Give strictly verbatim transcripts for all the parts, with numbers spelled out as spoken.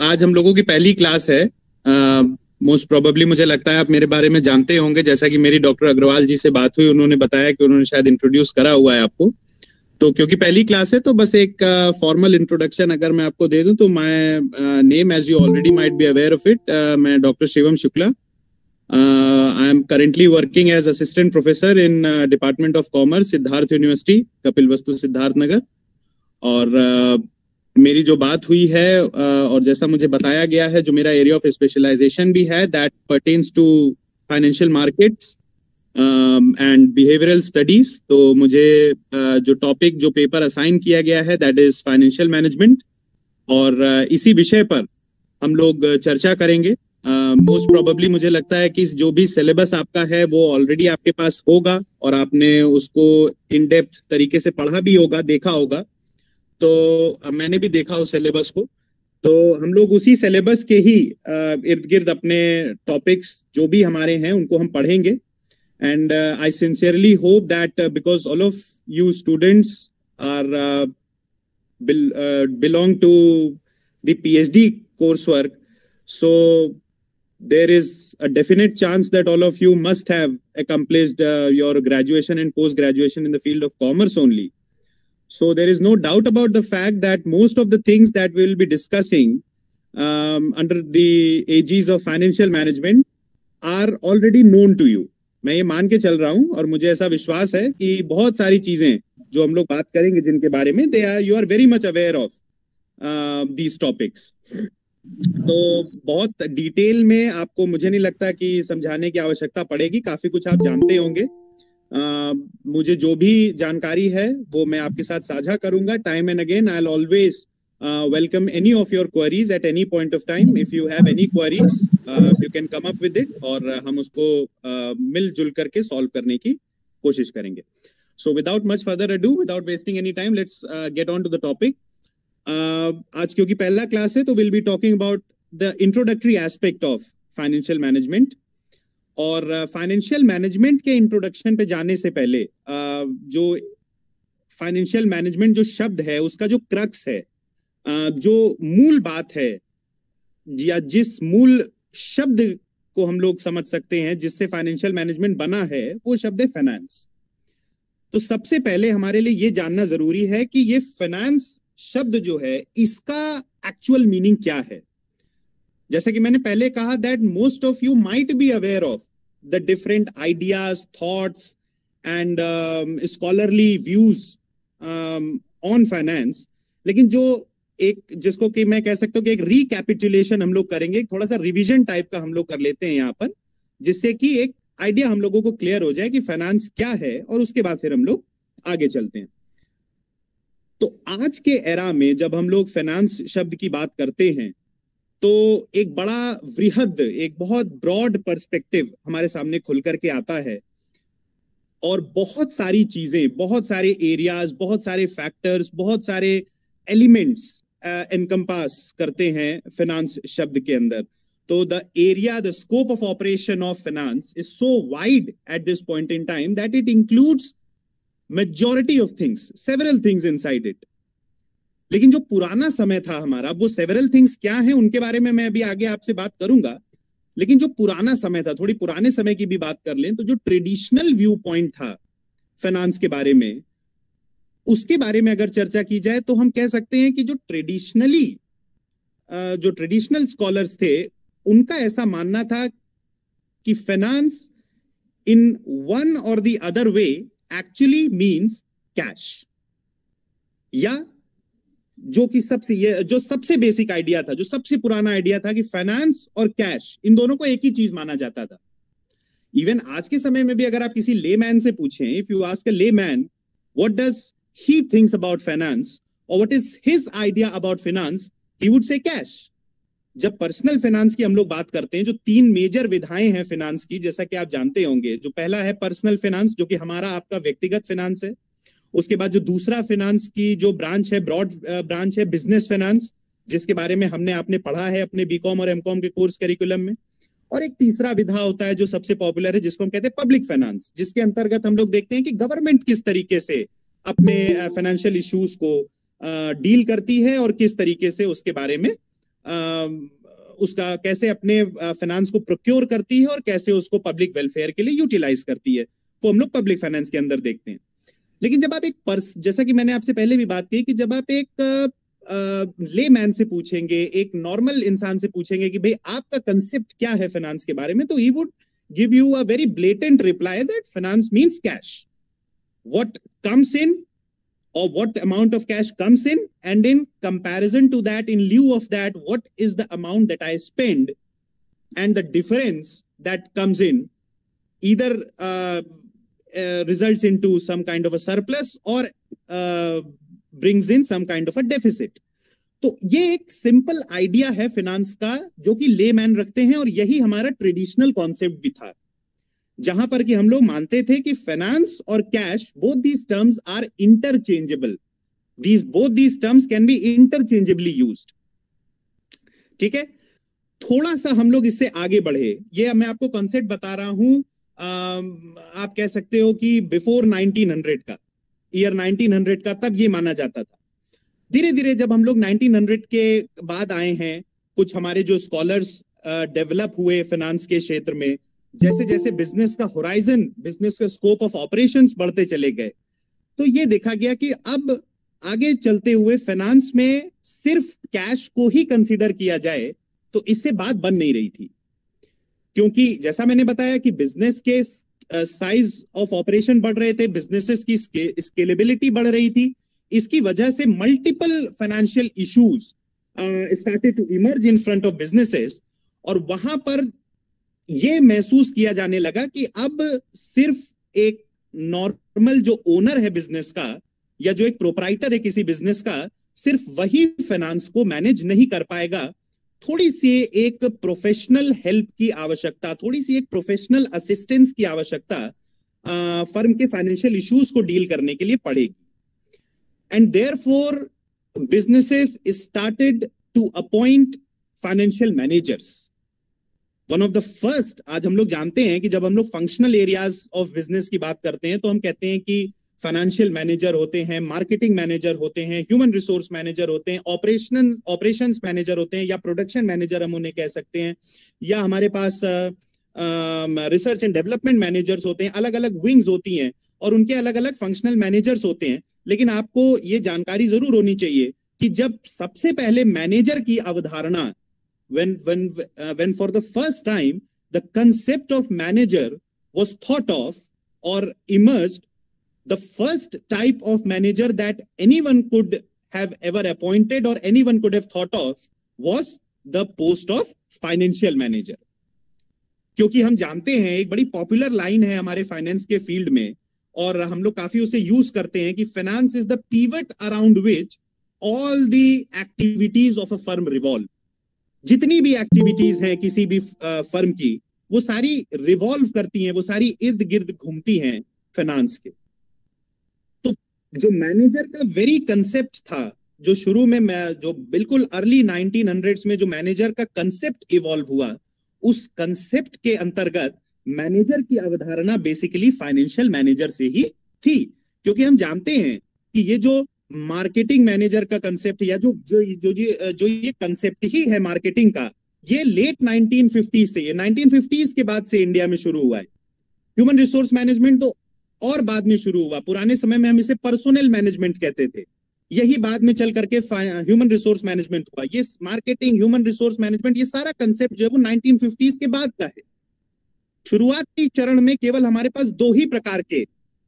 आज हम लोगों की पहली क्लास है। मोस्ट प्रोबेबली मुझे लगता है आप मेरे बारे में जानते होंगे, जैसा कि मेरी डॉक्टर अग्रवाल जी से बात हुई, उन्होंने बताया कि उन्होंने शायद इंट्रोड्यूस करा हुआ है आपको। तो क्योंकि पहली क्लास है तो बस एक फॉर्मल uh, इंट्रोडक्शन अगर मैं आपको दे दूं तो my name, as you already might be aware of it, मैं doctor Shivam Shukla. I am currently working as assistant professor in department of commerce, Siddharth university, Kapilvastu, Siddharth Nagar. और uh, मेरी जो बात हुई है और जैसा मुझे बताया गया है, जो मेरा एरिया ऑफ स्पेशलाइजेशन भी है, that pertains to financial markets and behavioural studies. तो मुझे uh, जो टॉपिक, जो पेपर असाइन किया गया है, दैट इज फाइनेंशियल मैनेजमेंट। और uh, इसी विषय पर हम लोग चर्चा करेंगे। मोस्ट uh, प्रोबेबली मुझे लगता है कि जो भी सिलेबस आपका है वो ऑलरेडी आपके पास होगा और आपने उसको इन डेप्थ तरीके से पढ़ा भी होगा, देखा होगा। तो मैंने भी देखा उस सिलेबस को। तो हम लोग उसी सिलेबस के ही इर्द गिर्द अपने टॉपिक्स जो भी हमारे हैं उनको हम पढ़ेंगे। And I sincerely hope that because all of you students are belong to the PhD course work, so there is a definite chance that all of you must have accomplished uh, your graduation and post graduation in the field of commerce only. So there is no doubt about the fact that most of the things that we will be discussing um, under the aegis of financial management are already known to you. मैं ये मान के चल रहा हूँ और मुझे ऐसा विश्वास है कि बहुत सारी चीजें जो हम लोग बात करेंगे जिनके बारे में, they are you are very much aware of uh, these topics. तो बहुत डिटेल में आपको मुझे नहीं लगता कि समझाने की आवश्यकता पड़ेगी, काफी कुछ आप जानते होंगे। Uh, मुझे जो भी जानकारी है वो मैं आपके साथ साझा करूंगा। Time and again I will always welcome any of your queries at any point of time. If you have any queries you can come up with it और हम उसको uh, मिलजुल करके सॉल्व करने की कोशिश करेंगे। So without much further ado, without wasting any time, let's get on to the topic. आज क्योंकि पहला क्लास है तो will be talking about the introductory aspect of financial management. और फाइनेंशियल uh, मैनेजमेंट के इंट्रोडक्शन पे जाने से पहले uh, जो फाइनेंशियल मैनेजमेंट जो शब्द है उसका जो क्रक्स है, uh, जो मूल बात है या जिस मूल शब्द को हम लोग समझ सकते हैं जिससे फाइनेंशियल मैनेजमेंट बना है, वो शब्द है फाइनेंस। तो सबसे पहले हमारे लिए ये जानना जरूरी है कि ये फाइनेंस शब्द जो है इसका एक्चुअल मीनिंग क्या है। जैसा कि मैंने पहले कहा that most of you might be aware of the different ideas, thoughts and scholarly views on finance, लेकिन जो एक जिसको कि मैं कह सकता हूँ कि एक रिकैपिटुलेशन हम लोग करेंगे, थोड़ा सा रिवीजन टाइप का हम लोग कर लेते हैं यहाँ पर, जिससे कि एक आइडिया हम लोगों को क्लियर हो जाए कि फाइनेंस क्या है और उसके बाद फिर हम लोग आगे चलते हैं। तो आज के एरा में जब हम लोग फाइनेंस शब्द की बात करते हैं तो एक बड़ा वृहद, एक बहुत ब्रॉड पर्सपेक्टिव हमारे सामने खुल करके आता है और बहुत सारी चीजें, बहुत सारे एरियाज, बहुत सारे फैक्टर्स, बहुत सारे एलिमेंट्स एनकम्पास करते हैं फाइनेंस शब्द के अंदर। तो the area, the scope of operation of finance is so wide at this point in time that it includes majority of things, several things inside it. लेकिन जो पुराना समय था हमारा, वो सेवरल थिंग्स क्या हैं उनके बारे में मैं अभी आगे आपसे बात करूंगा। लेकिन जो पुराना समय था, थोड़ी पुराने समय की भी बात कर लें तो जो ट्रेडिशनल व्यू पॉइंट था फाइनेंस के बारे में, उसके बारे में अगर चर्चा की जाए तो हम कह सकते हैं कि जो ट्रेडिशनली जो ट्रेडिशनल स्कॉलर्स थे उनका ऐसा मानना था कि फाइनेंस इन वन और the other way actually means cash, या जो कि सबसे ये जो सबसे बेसिक आइडिया था, जो सबसे पुराना आइडिया था कि फाइनेंस और कैश इन दोनों को एक ही चीज माना जाता था। इवन आज के समय में भी अगर आप किसी लेमैन से पूछें, if you ask a layman what does he thinks about finance और what is his idea about finance, he would say cash. जब पर्सनल फाइनेंस की हम लोग बात करते हैं, जो तीन मेजर विधाएं हैं फाइनेंस की, जैसा कि आप जानते होंगे, जो पहला है पर्सनल फाइनेंस, जो कि हमारा आपका व्यक्तिगत फाइनेंस है। उसके बाद जो दूसरा फाइनेंस की जो ब्रांच है, ब्रॉड ब्रांच है, बिजनेस फाइनेंस, जिसके बारे में हमने आपने पढ़ा है अपने बीकॉम और एमकॉम के कोर्स करिकुलम में। और एक तीसरा विधा होता है जो सबसे पॉपुलर है, जिसको हम कहते हैं पब्लिक फाइनेंस, जिसके अंतर्गत हम लोग देखते हैं कि गवर्नमेंट किस तरीके से अपने फाइनेंशियल इश्यूज को डील करती है और किस तरीके से उसके बारे में उसका कैसे अपने फाइनेंस को प्रोक्योर करती है और कैसे उसको पब्लिक वेलफेयर के लिए यूटिलाइज करती है, वो हम लोग पब्लिक फाइनेंस के अंदर देखते हैं। लेकिन जब आप एक पर्स जैसा कि मैंने आपसे पहले भी बात की कि जब आप एक ले मैन से पूछेंगे, एक नॉर्मल इंसान से पूछेंगे कि भाई आपका कंसेप्ट क्या है फाइनेंस के बारे में, तो he would give you a very blatant reply that finance means cash, what comes in or what amount of cash comes in, and in comparison to that, in lieu of that, what is the amount that I spend, and the difference that comes in either uh, uh, results into some kind of a surplus or uh, brings in some kind of a deficit. तो ये एक simple idea है finance का जो कि layman रखते हैं, और यही हमारा ट्रेडिशनल कॉन्सेप्ट भी था, जहां पर कि हम लोग मानते थे कि फाइनेंस और cash both these terms are interchangeable, these both these terms can be interchangeably used. ठीक है, थोड़ा सा हम लोग इससे आगे बढ़े, ये मैं आपको कॉन्सेप्ट बता रहा हूं, आप कह सकते हो कि बिफोर नाइनटीन हंड्रेड का, ईयर नाइनटीन हंड्रेड का, तब ये माना जाता था। धीरे धीरे जब हम लोग नाइनटीन हंड्रेड के बाद आए हैं, कुछ हमारे जो स्कॉलर्स डेवलप हुए फाइनेंस के क्षेत्र में, जैसे जैसे बिजनेस का होराइजन, बिजनेस का स्कोप ऑफ ऑपरेशंस बढ़ते चले गए, तो ये देखा गया कि अब आगे चलते हुए फाइनेंस में सिर्फ कैश को ही कंसीडर किया जाए तो इससे बात बन नहीं रही थी, क्योंकि जैसा मैंने बताया कि बिजनेस के साइज ऑफ ऑपरेशन बढ़ रहे थे, बिजनेसेस की स्केलेबिलिटी बढ़ रही थी, इसकी वजह से multiple financial issues started to emerge in front of businesses, और वहां पर ये महसूस किया जाने लगा कि अब सिर्फ एक नॉर्मल जो ओनर है बिजनेस का, या जो एक प्रोप्राइटर है किसी बिजनेस का, सिर्फ वही फाइनेंस को मैनेज नहीं कर पाएगा, थोड़ी सी एक प्रोफेशनल हेल्प की आवश्यकता, थोड़ी सी एक प्रोफेशनल असिस्टेंस की आवश्यकता फर्म के फाइनेंशियल इश्यूज को डील करने के लिए पड़ेगी। And therefore businesses started to appoint financial managers. One of the first, आज हम लोग जानते हैं कि जब हम लोग फंक्शनल एरियाज ऑफ बिजनेस की बात करते हैं तो हम कहते हैं कि फाइनेंशियल मैनेजर होते हैं, मार्केटिंग मैनेजर होते हैं, ह्यूमन रिसोर्स मैनेजर होते हैं, ऑपरेशन ऑपरेशंस मैनेजर होते हैं, या प्रोडक्शन मैनेजर हम उन्हें कह सकते हैं, या हमारे पास रिसर्च एंड डेवलपमेंट मैनेजर्स होते हैं। अलग अलग विंग्स होती हैं और उनके अलग अलग फंक्शनल मैनेजर्स होते हैं। लेकिन आपको ये जानकारी जरूर होनी चाहिए कि जब सबसे पहले मैनेजर की अवधारणा, when when uh, when for the first time the concept of manager was thought of or emerged, the first type of manager that anyone could have ever appointed or anyone could have thought of was the post of financial manager। क्योंकि हम जानते हैं, एक बड़ी popular line है हमारे finance के field में, और हम लोग काफी उसे यूज करते हैं कि finance is the pivot around which all the activities of a firm revolve। जितनी भी एक्टिविटीज हैं किसी भी फर्म की, वो सारी रिवॉल्व करती हैं, वो सारी इर्द गिर्द घूमती हैं फाइनेंस के। तो जो मैनेजर का वेरी कंसेप्ट था, जो शुरू में मैं जो बिल्कुल अर्ली नाइनटीन हंड्रेड्स में जो मैनेजर का कंसेप्ट इवॉल्व हुआ, उस कंसेप्ट के अंतर्गत मैनेजर की अवधारणा बेसिकली फाइनेंशियल मैनेजर से ही थी। क्योंकि हम जानते हैं कि ये जो मार्केटिंग मैनेजर का कंसेप्ट, या जो जो जो जो, जो ये कंसेप्ट ही है मार्केटिंग का, ये लेट नाइनटीन फिफ्टीज़ से, ये नाइनटीन फिफ्टीज़ के बाद से इंडिया में शुरू हुआ है। ह्यूमन रिसोर्स मैनेजमेंट तो और बाद में शुरू हुआ, पुराने समय में हम इसे पर्सोनल मैनेजमेंट कहते थे, यही बाद में चल करके ह्यूमन रिसोर्स मैनेजमेंट हुआ। ये मार्केटिंग, ह्यूमन रिसोर्स मैनेजमेंट, ये सारा कंसेप्ट जो है वो नाइनटीन फिफ्टीज़ के बाद का है। शुरुआती चरण में केवल हमारे पास दो ही प्रकार के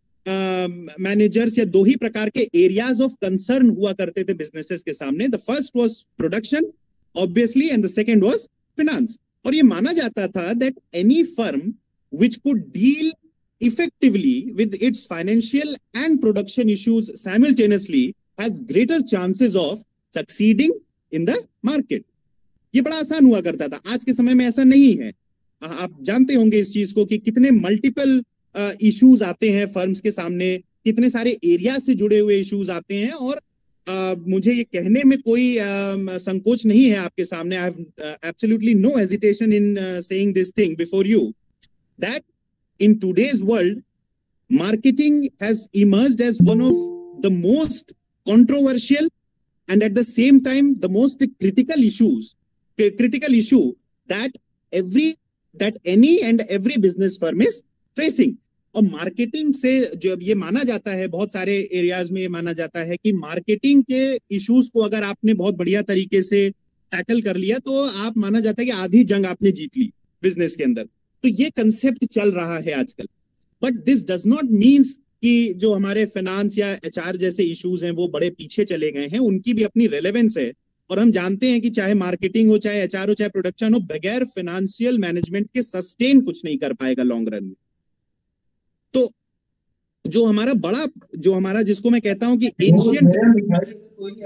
मैनेजर्स uh, या दो ही प्रकार के एरियाज ऑफ कंसर्न हुआ करते थे बिजनेसेस के सामने। The first was production obviously, and the second was finance. और ये माना जाता था that any firm which could deal effectively with its financial and production issues simultaneously has greater chances of succeeding in the market. ये बड़ा आसान हुआ करता था। आज के समय में ऐसा नहीं है। आप जानते होंगे इस चीज को कि कितने मल्टीपल इश्यूज uh, आते हैं फर्म्स के सामने, कितने सारे एरिया से जुड़े हुए इश्यूज आते हैं। और uh, मुझे ये कहने में कोई uh, संकोच नहीं है आपके सामने, I have absolutely no hesitation in saying this thing before you, that in today's world marketing has emerged as one of the most controversial and at the same time the most critical issues critical issue that every that any and every business firm is facing. और marketing से जो ये माना जाता है, बहुत सारे areas में ये माना जाता है कि मार्केटिंग के इश्यूज को अगर आपने बहुत बढ़िया तरीके से टैकल कर लिया तो आप माना जाता है कि आधी जंग आपने जीत ली बिजनेस के अंदर. तो ये कंसेप्ट चल रहा है आजकल. But this does not means कि जो हमारे फाइनेंस या एचआर जैसे इश्यूज हैं वो बड़े पीछे चले गए हैं. उनकी भी अपनी रेलेवेंस है. और हम जानते हैं कि चाहे मार्केटिंग हो, चाहे एचआर हो, चाहे प्रोडक्शन हो, बगैर फाइनेंशियल मैनेजमेंट के सस्टेन कुछ नहीं कर पाएगा लॉन्ग रन में. तो जो हमारा बड़ा जो हमारा जिसको मैं कहता हूं कि एंशियंट,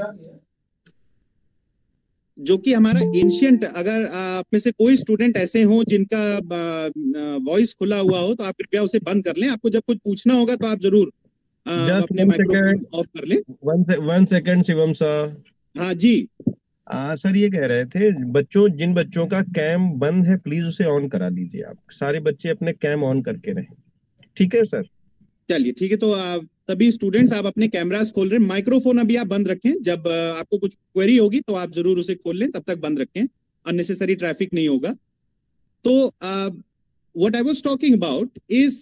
जो कि हमारा एंशियंट, अगर आप में से कोई स्टूडेंट ऐसे हो जिनका वॉइस खुला हुआ हो तो आप कृपया उसे बंद कर लें. आपको जब कुछ पूछना होगा तो आप जरूर अपने माइक्रोफोन ऑफ कर लें. One second Shivam sir. हाँ जी. आ, सर ये कह रहे थे बच्चों जिन बच्चों का कैम बंद है प्लीज उसे ऑन करा लीजिए. आप सारे बच्चे अपने कैम ऑन करके रहें. ठीक है सर. चलिए ठीक है. तो आप सभी स्टूडेंट्स आप अपने कैमरास खोल रहे हैं. माइक्रोफोन अभी आप बंद रखें. जब आपको कुछ क्वेरी होगी तो आप जरूर उसे खोल लें. तब तक बंद रखें, अननेसेसरी ट्रैफिक नहीं होगा. तो what I was talking about is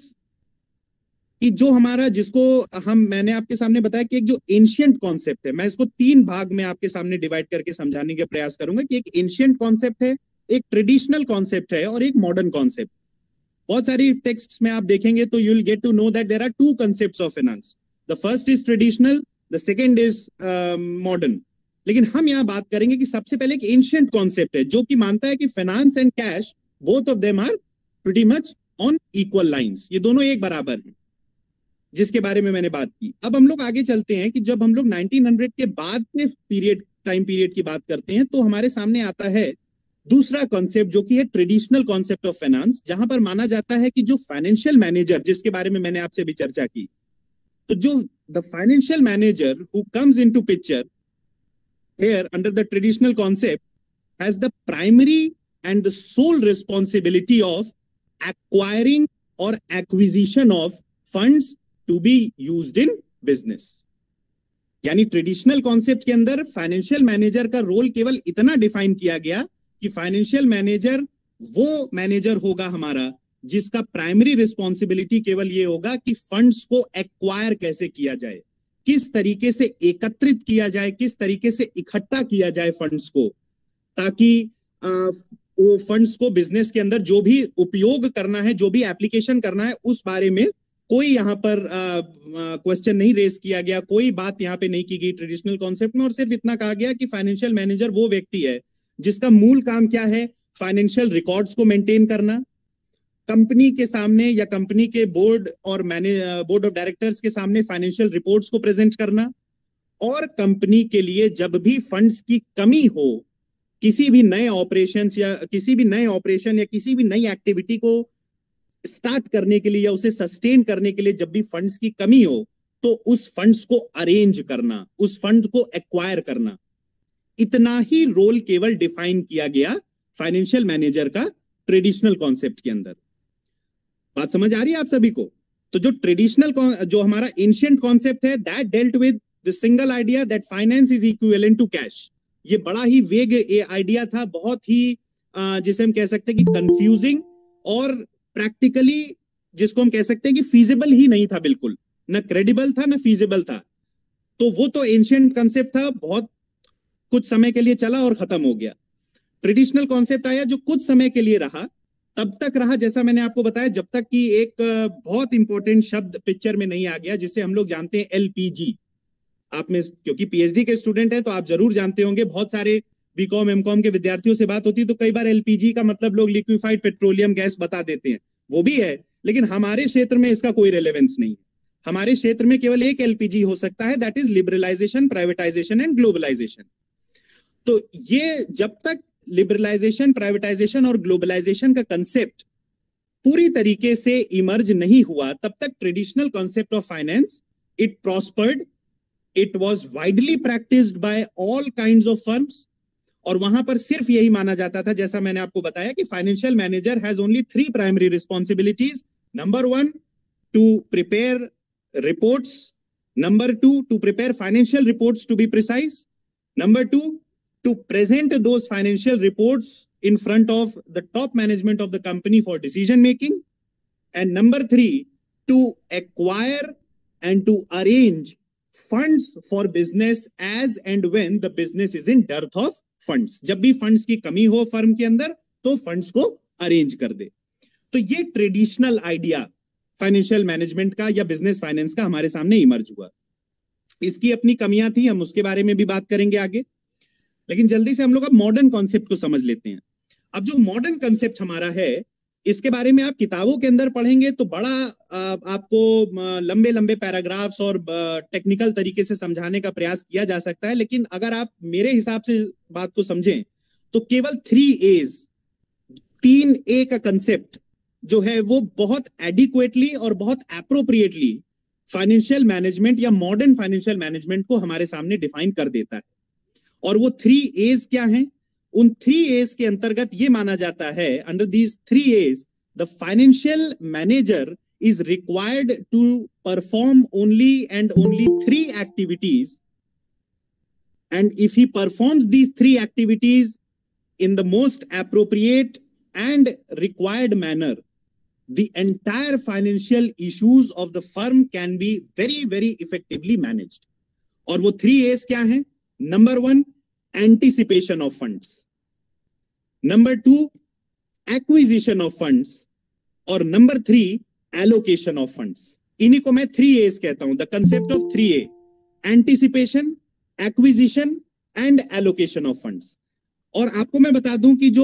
कि जो हमारा जिसको हम मैंने आपके सामने बताया कि एक जो एंशियंट कॉन्सेप्ट है, मैं इसको तीन भाग में आपके सामने डिवाइड करके समझाने का प्रयास करूंगा कि एक एंशियंट कॉन्सेप्ट है, एक ट्रेडिशनल कॉन्सेप्ट है और एक मॉडर्न कॉन्सेप्ट. बहुत सारी टेक्स्ट्स में आप देखेंगे तो you will get to know that there are two concepts of finance. The first is traditional, the second is modern. लेकिन हम यहाँ बात करेंगे कि सबसे पहले एक एंशियंट कॉन्सेप्ट है जो कि मानता है कि finance and cash both of them are pretty much on equal lines. ये दोनों एक बराबर हैं, जिसके बारे में मैंने बात की. अब हम लोग आगे चलते हैं कि जब हम लोग नाइनटीन हंड्रेड के बाद के पीरियड टाइम पीरियड की बात करते हैं तो हमारे सामने आता है दूसरा कॉन्सेप्ट जो कि है ट्रेडिशनल कॉन्सेप्ट ऑफ फाइनेंस, जहां पर माना जाता है कि जो फाइनेंशियल मैनेजर, जिसके बारे में मैंने आपसे भी चर्चा की, तो जो the financial manager who comes into picture here under the traditional concept has the primary and the sole responsibility of acquiring और acquisition of funds to be used in business. यानी ट्रेडिशनल कॉन्सेप्ट के अंदर financial manager का role केवल इतना define किया गया कि फाइनेंशियल मैनेजर वो मैनेजर होगा हमारा जिसका प्राइमरी रिस्पॉन्सिबिलिटी केवल ये होगा कि फंड्स को एक्वायर कैसे किया जाए, किस तरीके से एकत्रित किया जाए, किस तरीके से इकट्ठा किया जाए फंड्स को, ताकि आ, वो फंड्स को बिजनेस के अंदर जो भी उपयोग करना है, जो भी एप्लीकेशन करना है, उस बारे में कोई यहाँ पर क्वेश्चन नहीं रेस किया गया, कोई बात यहाँ पे नहीं की गई ट्रेडिशनल कॉन्सेप्ट में. और सिर्फ इतना कहा गया कि फाइनेंशियल मैनेजर वो व्यक्ति है जिसका मूल काम क्या है, फाइनेंशियल रिकॉर्ड्स को मेंटेन करना, कंपनी के सामने या कंपनी के बोर्ड और मैनेज बोर्ड ऑफ डायरेक्टर्स के सामने फाइनेंशियल रिपोर्ट्स को प्रेजेंट करना, और कंपनी के लिए जब भी फंड्स की कमी हो, किसी भी नए ऑपरेशंस या किसी भी नए ऑपरेशन या किसी भी नई एक्टिविटी को स्टार्ट करने के लिए या उसे सस्टेन करने के लिए जब भी फंड्स की कमी हो तो उस फंड्स को अरेंज करना, उस फंड को एक्वायर करना. इतना ही रोल केवल डिफाइन किया गया फाइनेंशियल मैनेजर का ट्रेडिशनल कॉन्सेप्ट के अंदर. बात समझ आ रही है आप सभी को? तो जो ट्रेडिशनल जो हमारा एंशिएंट कॉन्सेप्ट है, that dealt with the single idea that finance is equivalent to cash. ये बड़ा ही वेग आइडिया था, बहुत ही जिसे हम कह सकते हैं कि कंफ्यूजिंग और प्रैक्टिकली जिसको हम कह सकते हैं कि फीजिबल ही नहीं था, बिल्कुल ना क्रेडिबल था ना फीजिबल था. तो वो तो एंशिएंट कॉन्सेप्ट था, बहुत कुछ समय के लिए चला और खत्म हो गया. ट्रेडिशनल कॉन्सेप्ट आया जो कुछ समय के लिए रहा, तब तक रहा जैसा मैंने आपको बताया, जब तक कि एक बहुत इंपॉर्टेंट शब्द पिक्चर में नहीं आ गया जिसे हम लोग जानते हैं एलपीजी. आप में क्योंकि पीएचडी के स्टूडेंट हैं तो आप जरूर जानते होंगे, बहुत सारे बीकॉम एमकॉम के विद्यार्थियों से बात होती है तो कई बार एलपीजी का मतलब लोग लिक्विफाइड पेट्रोलियम गैस बता देते हैं. वो भी है, लेकिन हमारे क्षेत्र में इसका कोई रेलेवेंस नहीं है. हमारे क्षेत्र में केवल एक एलपीजी हो सकता है, that is liberalisation, privatisation and globalisation. तो ये जब तक लिबरलाइजेशन, प्राइवेटाइजेशन और ग्लोबलाइजेशन का कंसेप्ट पूरी तरीके से इमर्ज नहीं हुआ, तब तक traditional concept of finance it prospered, it was widely practised by all kinds of firms. और वहां पर सिर्फ यही माना जाता था, जैसा मैंने आपको बताया, कि financial manager has only three primary responsibilities. Number one, to prepare reports. Number two, to prepare financial reports to be precise. Number two, to present those financial reports in front of the top management of the company for decision making, and number three, to acquire and to arrange funds for business as and when the business is in dearth of funds. जब भी funds की कमी हो firm के अंदर तो funds को arrange कर दे। तो ये ट्रेडिशनल आइडिया फाइनेंशियल मैनेजमेंट का या बिजनेस फाइनेंस का हमारे सामने इमर्ज हुआ। इसकी अपनी कमियां थी, हम उसके बारे में भी बात करेंगे आगे, लेकिन जल्दी से हम लोग अब मॉडर्न कॉन्सेप्ट को समझ लेते हैं। अब जो मॉडर्न कॉन्सेप्ट हमारा है, इसके बारे में आप किताबों के अंदर पढ़ेंगे तो बड़ा आपको लंबे लंबे पैराग्राफ्स और टेक्निकल तरीके से समझाने का प्रयास किया जा सकता है, लेकिन अगर आप मेरे हिसाब से बात को समझें तो केवल थ्री एज, तीन ए का कंसेप्ट जो है वो बहुत एडिक्वेटली और बहुत एप्रोप्रिएटली फाइनेंशियल मैनेजमेंट या मॉडर्न फाइनेंशियल मैनेजमेंट को हमारे सामने डिफाइन कर देता है। और वो थ्री एज क्या हैं? उन थ्री एज के अंतर्गत ये माना जाता है, under these three as the financial manager is required to perform only and only three activities, and if he performs these three activities in the most appropriate and required manner, the entire financial issues of the firm can be very, very effectively managed. और वो three A's क्या हैं? Number one, anticipation of funds. Number two, acquisition of funds. और number three, allocation of funds. इन्हीं को मैं three A's कहता हूं, the concept of three A: anticipation, acquisition and allocation of funds. और आपको मैं बता दूं कि जो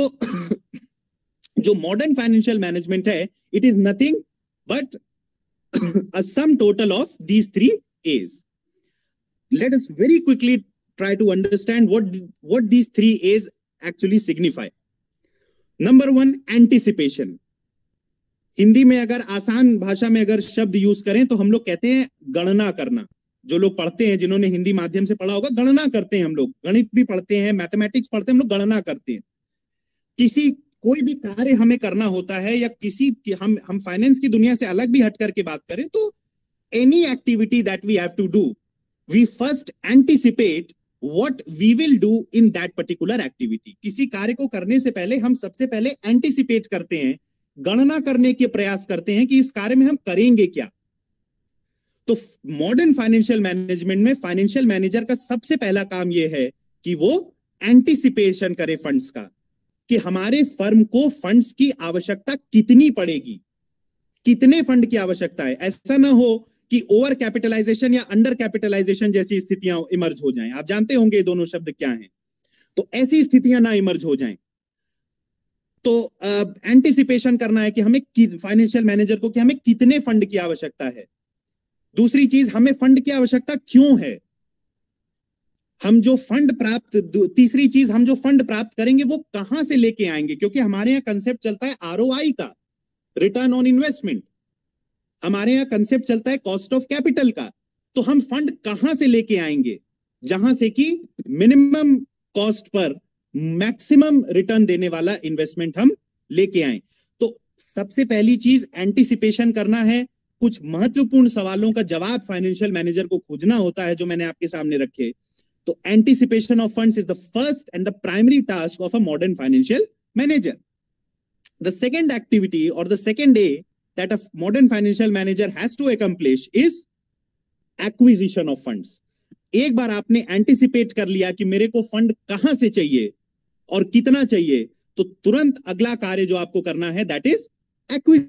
जो मॉडर्न फाइनेंशियल मैनेजमेंट है, it is nothing but a sum total of these three A's. Let us very quickly try to understand what what these three A's actually signify. Number one, anticipation. Hindi में अगर आसान भाषा में अगर शब्द use करें तो हम लोग कहते हैं गणना करना. जो लोग पढ़ते हैं, जिन्होंने हिंदी माध्यम से पढ़ा होगा, गणना करते हैं हम लोग. गणित भी पढ़ते हैं, मैथमेटिक्स पढ़ते हैं, हम लोग गणना करते हैं. किसी कोई भी कार्य हमें करना होता है या किसी हम हम फाइनेंस की दुनिया से अलग भी हट करके बात करें तो any activity that we have to do, we first anticipate what we will do in that particular activity. किसी कार्य को करने से पहले हम सबसे पहले एंटिसिपेट करते हैं, गणना करने के प्रयास करते हैं कि इस कार्य में हम करेंगे क्या. तो मॉडर्न फाइनेंशियल मैनेजमेंट में फाइनेंशियल मैनेजर का सबसे पहला काम यह है कि वो एंटिसिपेशन करे फंड्स का, कि हमारे फर्म को फंड्स की आवश्यकता कितनी पड़ेगी, कितने फंड की आवश्यकता है. ऐसा ना हो कि ओवर कैपिटलाइजेशन या अंडर कैपिटलाइजेशन जैसी स्थितियां इमर्ज हो जाएं. आप जानते होंगे ये दोनों शब्द क्या हैं. तो ऐसी स्थितियां ना इमर्ज हो जाएं. तो एंटिसिपेशन uh, करना है कि हमें फाइनेंशियल मैनेजर को कि हमें कितने फंड की आवश्यकता है. दूसरी चीज, हमें फंड की आवश्यकता क्यों है. हम जो फंड प्राप्त तीसरी चीज, हम जो फंड प्राप्त करेंगे वो कहां से लेके आएंगे, क्योंकि हमारे यहाँ कंसेप्ट चलता है आरओआई का, रिटर्न ऑन इन्वेस्टमेंट. हमारे यहाँ कंसेप्ट चलता है कॉस्ट ऑफ कैपिटल का. तो हम फंड कहां से लेके आएंगे, जहां से कि मिनिमम कॉस्ट पर मैक्सिमम रिटर्न देने वाला इन्वेस्टमेंट हम लेके आए. तो सबसे पहली चीज एंटिसिपेशन करना है. कुछ महत्वपूर्ण सवालों का जवाब फाइनेंशियल मैनेजर को खोजना होता है जो मैंने आपके सामने रखे. तो anticipation of funds is the first and the primary task of a modern financial manager. The second activity और the second A that a modern financial manager has to accomplish is acquisition of funds. एक बार आपने anticipate कर लिया कि मेरे को fund कहां से चाहिए और कितना चाहिए, तो तुरंत अगला कार्य जो आपको करना है दैट इज एक्विजिशन.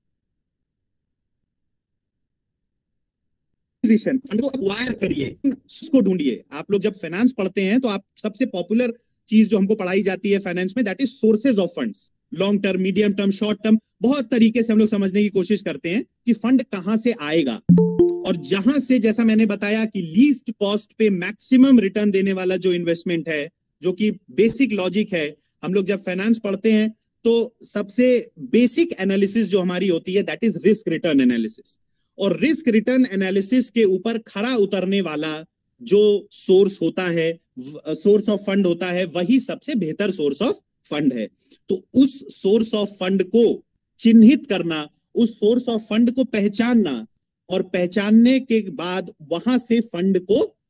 फंड को एक्वायर करिए, उसको ढूंढिए. आप लोग जब फाइनेंस पढ़ते हैं तो आप सबसे पॉपुलर चीज जो हमको पढ़ाई जाती है फाइनेंस में that is sources of funds. Long term, medium term, short term, बहुत तरीके से हम लोग समझने की कोशिश करते हैं कि फंड कहां से आएगा. और जहां से, जैसा मैंने बताया कि लीस्ट कॉस्ट पे मैक्सिमम रिटर्न देने वाला जो इन्वेस्टमेंट है, जो कि बेसिक लॉजिक है. हम लोग जब फाइनेंस पढ़ते हैं तो सबसे बेसिक एनालिसिस जो हमारी होती है that is risk return analysis. और रिस्क रिटर्न एनालिसिस के ऊपर खरा उतरने वाला जो सोर्स होता है, सोर्स ऑफ फंड होता है, वही सबसे बेहतर सोर्स ऑफ फंड है. तो उस सोर्स ऑफ फंड को चिन्हित करना, उस सोर्स ऑफ फंड को पहचानना और पहचानने के बाद वहां से फंड को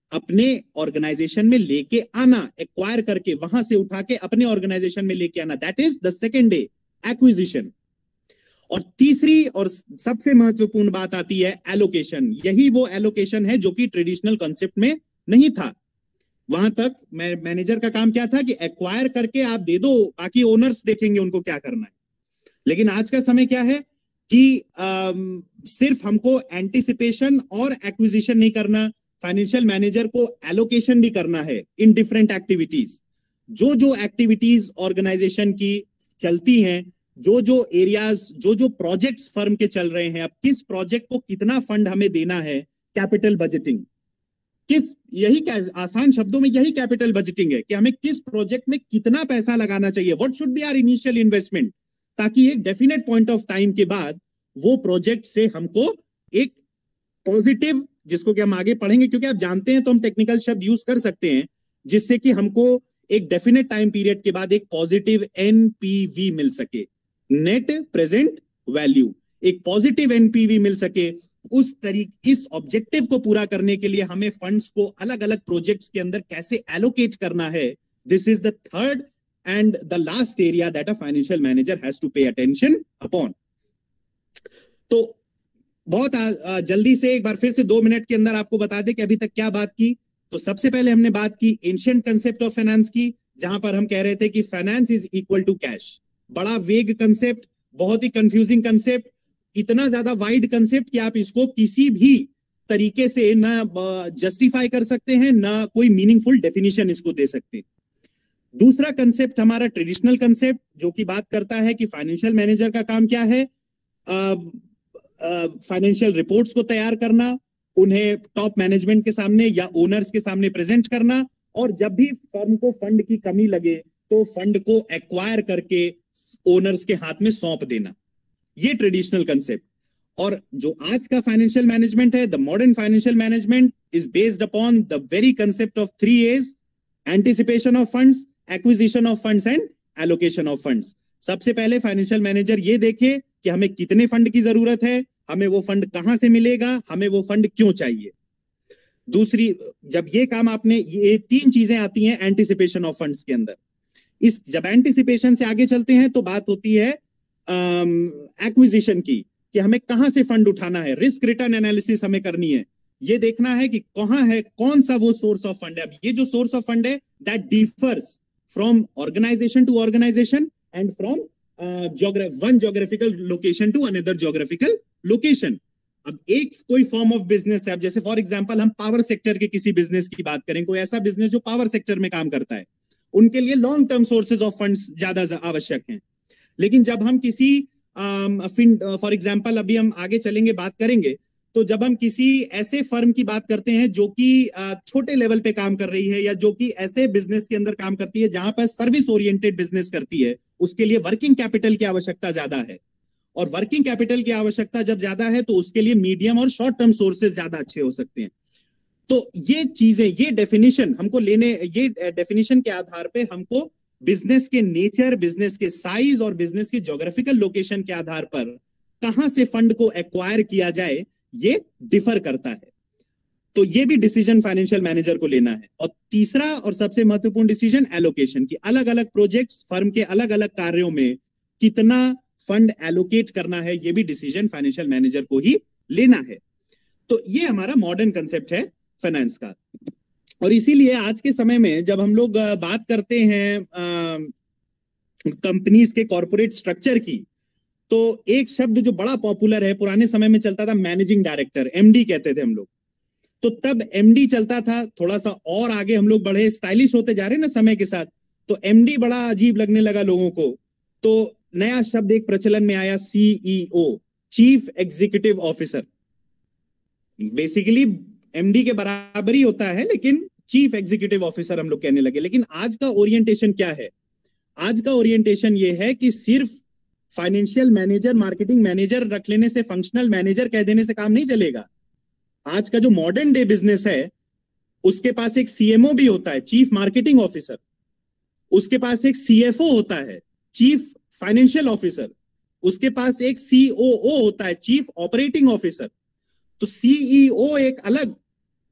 अपने ऑर्गेनाइजेशन में लेके आना, एक्वायर करके वहां से उठा के अपने ऑर्गेनाइजेशन में लेके आना, that is the second A, acquisition. और तीसरी और सबसे महत्वपूर्ण बात आती है एलोकेशन। यही वो एलोकेशन है जो कि ट्रेडिशनल कॉन्सेप्ट में नहीं था। वहां तक मैनेजर का काम क्या था कि एक्वायर करके आप दे दो, बाकी ओनर्स देखेंगे उनको क्या करना है। लेकिन आज का समय क्या है कि आ, सिर्फ हमको एंटिसिपेशन और एक्विजिशन नहीं करना, फाइनेंशियल मैनेजर को एलोकेशन भी करना है इन डिफरेंट एक्टिविटीज। जो जो एक्टिविटीज ऑर्गेनाइजेशन की चलती हैं, जो जो एरियाज, जो जो प्रोजेक्ट्स फर्म के चल रहे हैं, अब किस प्रोजेक्ट को कितना फंड हमें देना है, कैपिटल बजटिंग। किस, यही आसान शब्दों में यही कैपिटल बजटिंग है कि हमें किस प्रोजेक्ट में कितना पैसा लगाना चाहिए, what should be our initial investment, ताकि एक डेफिनेट पॉइंट ऑफ टाइम के बाद वो प्रोजेक्ट से हमको एक पॉजिटिव, जिसको कि हम आगे पढ़ेंगे क्योंकि आप जानते हैं तो हम टेक्निकल शब्द यूज कर सकते हैं, जिससे कि हमको एक डेफिनेट टाइम पीरियड के बाद एक पॉजिटिव एनपीवी मिल सके, नेट प्रेजेंट वैल्यू, एक पॉजिटिव एनपीवी मिल सके। उस तरीके, इस ऑब्जेक्टिव को पूरा करने के लिए हमें फंड्स को अलग अलग प्रोजेक्ट्स के अंदर कैसे एलोकेट करना है, this is the third and the last area that a financial manager has to pay attention upon. तो बहुत आ, आ, जल्दी से एक बार फिर से दो मिनट के अंदर आपको बता दें कि अभी तक क्या बात की। तो सबसे पहले हमने बात की एंशिएंट कंसेप्ट ऑफ फाइनेंस की, जहां पर हम कह रहे थे कि finance is equal to cash. बड़ा वेग कंसेप्ट, बहुत ही कंफ्यूजिंग कंसेप्ट, इतना ज्यादा वाइड कंसेप्ट कि आप इसको किसी भी तरीके से ना जस्टिफाई कर सकते हैं, ना कोई मीनिंगफुल डेफिनेशन इसको दे सकते। दूसरा कंसेप्ट हमारा ट्रेडिशनल कंसेप्ट, जो कि बात करता है कि फाइनेंशियल मैनेजर का काम क्या है, फाइनेंशियल uh, रिपोर्ट्स को तैयार करना, उन्हें टॉप मैनेजमेंट के सामने या ओनर्स के सामने प्रेजेंट करना, और जब भी फर्म को फंड की कमी लगे तो फंड को एक्वायर करके ओनर्स के हाथ में सौंप देना। ये ट्रेडिशनल कंसेप्ट। और जो आज का फाइनेंशियल मैनेजमेंट है, the modern financial management is based upon the very concept of three A's, anticipation of funds, acquisition of funds and allocation of funds. सबसे पहले फाइनेंशियल मैनेजर ये देखे कि हमें कितने फंड की जरूरत है, हमें वो फंड कहां से मिलेगा, हमें वो फंड क्यों चाहिए। दूसरी, जब ये काम आपने, ये तीन चीजें आती हैं एंटिसिपेशन ऑफ फंड्स के अंदर। इस जब एंटिसिपेशन से आगे चलते हैं तो बात होती है एक्विजिशन की, कि हमें कहां से फंड उठाना है, रिस्क रिटर्न एनालिसिस हमें करनी है, ये देखना है कि कहां है, कौन सा वो सोर्स ऑफ फंड है। अब ये जो सोर्स ऑफ फंड है that differs from organisation to organisation and from one geographical location to another geographical location. अब एक कोई फॉर्म ऑफ बिजनेस है, अब जैसे फॉर एग्जांपल हम पावर सेक्टर के किसी बिजनेस की बात करें, कोई ऐसा बिजनेस जो पावर सेक्टर में काम करता है, उनके लिए long term sources of funds ज्यादा आवश्यक हैं। लेकिन जब हम किसी फॉर एग्जांपल, अभी हम आगे चलेंगे बात करेंगे, तो जब हम किसी ऐसे फर्म की बात करते हैं जो कि छोटे लेवल पे काम कर रही है, या जो कि ऐसे बिजनेस के अंदर काम करती है जहां पर सर्विस ओरिएंटेड बिजनेस करती है, उसके लिए वर्किंग कैपिटल की आवश्यकता ज्यादा है। और वर्किंग कैपिटल की आवश्यकता जब ज्यादा है तो उसके लिए मीडियम और शॉर्ट टर्म सोर्सेज ज्यादा अच्छे हो सकते हैं। तो ये चीजें, ये डेफिनेशन हमको लेने, ये डेफिनेशन के आधार पे हमको बिजनेस के नेचर, बिजनेस के साइज और बिजनेस के ज्योग्राफिकल लोकेशन के आधार पर कहां से फंड को एक्वायर किया जाए, ये डिफर करता है। तो ये भी डिसीजन फाइनेंशियल मैनेजर को लेना है। और तीसरा और सबसे महत्वपूर्ण डिसीजन एलोकेशन की, अलग अलग प्रोजेक्ट्स, फर्म के अलग अलग कार्यों में कितना फंड एलोकेट करना है, ये भी डिसीजन फाइनेंशियल मैनेजर को ही लेना है। तो ये हमारा मॉडर्न कंसेप्ट है फाइनेंस का। और इसीलिए आज के समय में जब हम लोग बात करते हैं कंपनीज के कॉर्पोरेट स्ट्रक्चर की, तो एक शब्द जो बड़ा पॉपुलर है, पुराने समय में चलता था मैनेजिंग डायरेक्टर, एमडी कहते थे हम लोग। तो तब एमडी चलता था, थोड़ा सा और आगे हम लोग बढ़े, स्टाइलिश होते जा रहे हैं ना समय के साथ, तो एमडी बड़ा अजीब लगने लगा लोगों को। तो नया शब्द एक प्रचलन में आया, CEO, chief executive officer. Basically MD के बराबर ही होता है, लेकिन चीफ एग्जीक्यूटिव ऑफिसर हम लोग कहने लगे। लेकिन आज का ओरिएंटेशन क्या है? आज का ओरिएंटेशन ये है कि सिर्फ फाइनेंशियल मैनेजर, मार्केटिंग मैनेजर रख लेने से, फंक्शनल मैनेजर कह देने से काम नहीं चलेगा। आज का जो मॉडर्न डे बिजनेस है, उसके पास एक सीएमओ भी होता है, चीफ मार्केटिंग ऑफिसर। उसके पास एक सीएफओ होता है, चीफ फाइनेंशियल ऑफिसर। उसके पास एक सीओओ होता है, चीफ ऑपरेटिंग ऑफिसर। तो सीईओ एक अलग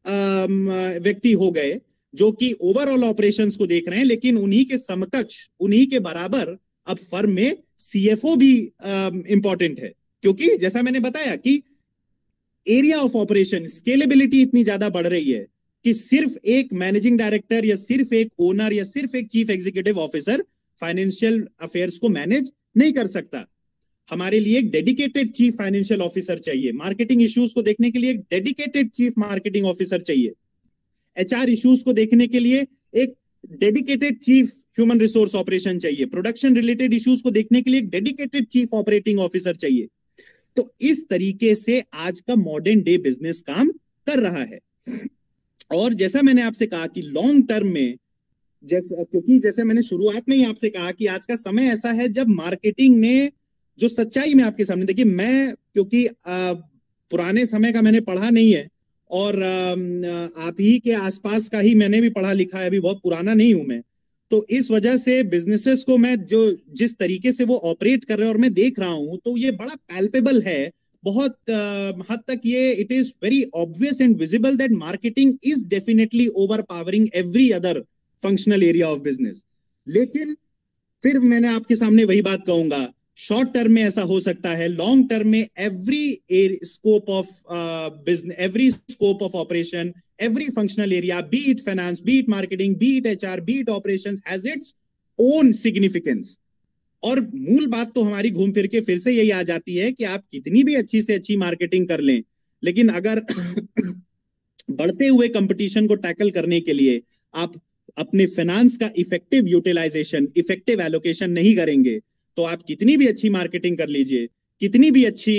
व्यक्ति हो गए जो कि ओवरऑल ऑपरेशंस को देख रहे हैं, लेकिन उन्हीं के समकक्ष, उन्हीं के बराबर अब फर्म में सीएफओ भी इंपॉर्टेंट है, क्योंकि जैसा मैंने बताया कि एरिया ऑफ ऑपरेशन, स्केलेबिलिटी इतनी ज्यादा बढ़ रही है कि सिर्फ एक मैनेजिंग डायरेक्टर या सिर्फ एक ओनर या सिर्फ एक chief executive officer financial affairs को मैनेज नहीं कर सकता। हमारे लिए एक डेडिकेटेड चीफ फाइनेंशियल ऑफिसर चाहिए, मार्केटिंग इश्यूज को देखने के लिए एक डेडिकेटेड चीफ मार्केटिंग ऑफिसर चाहिए, एचआर इश्यूज को देखने के लिए एक dedicated chief human resource operation चाहिए, प्रोडक्शन रिलेटेड इश्यूज को देखने के लिए एक डेडिकेटेड चीफ ऑपरेटिंग ऑफिसर चाहिए। तो इस तरीके से आज का मॉडर्न डे बिजनेस काम कर रहा है। और जैसा मैंने आपसे कहा कि लॉन्ग टर्म में, जैसे क्योंकि जैसे मैंने शुरुआत में ही आपसे कहा कि आज का समय ऐसा है जब मार्केटिंग ने जो सच्चाई में आपके सामने, देखिए मैं क्योंकि आ, पुराने समय का मैंने पढ़ा नहीं है और आ, आप ही के आसपास का ही मैंने भी पढ़ा लिखा है, अभी बहुत पुराना नहीं हूं मैं, तो इस वजह से बिजनेसेस को मैं जो जिस तरीके से वो ऑपरेट कर रहे हैं और मैं देख रहा हूं, तो ये बड़ा पैल्पेबल है बहुत आ, हद तक। ये it is very obvious and visible that marketing is definitely over powering every other functional area of business. लेकिन फिर मैंने आपके सामने वही बात कहूंगा, शॉर्ट टर्म में ऐसा हो सकता है, लॉन्ग टर्म में every scope of business, every scope of operation, every functional area, be it finance, be it marketing, be it H R, be it operations, has its own significance. और मूल बात तो हमारी घूम फिर के फिर से यही आ जाती है कि आप कितनी भी अच्छी से अच्छी मार्केटिंग कर लें, लेकिन अगर बढ़ते हुए कंपटीशन को टैकल करने के लिए आप अपने फाइनेंस का इफेक्टिव यूटिलाइजेशन, इफेक्टिव एलोकेशन नहीं करेंगे, तो आप कितनी भी अच्छी मार्केटिंग कर लीजिए, कितनी भी अच्छी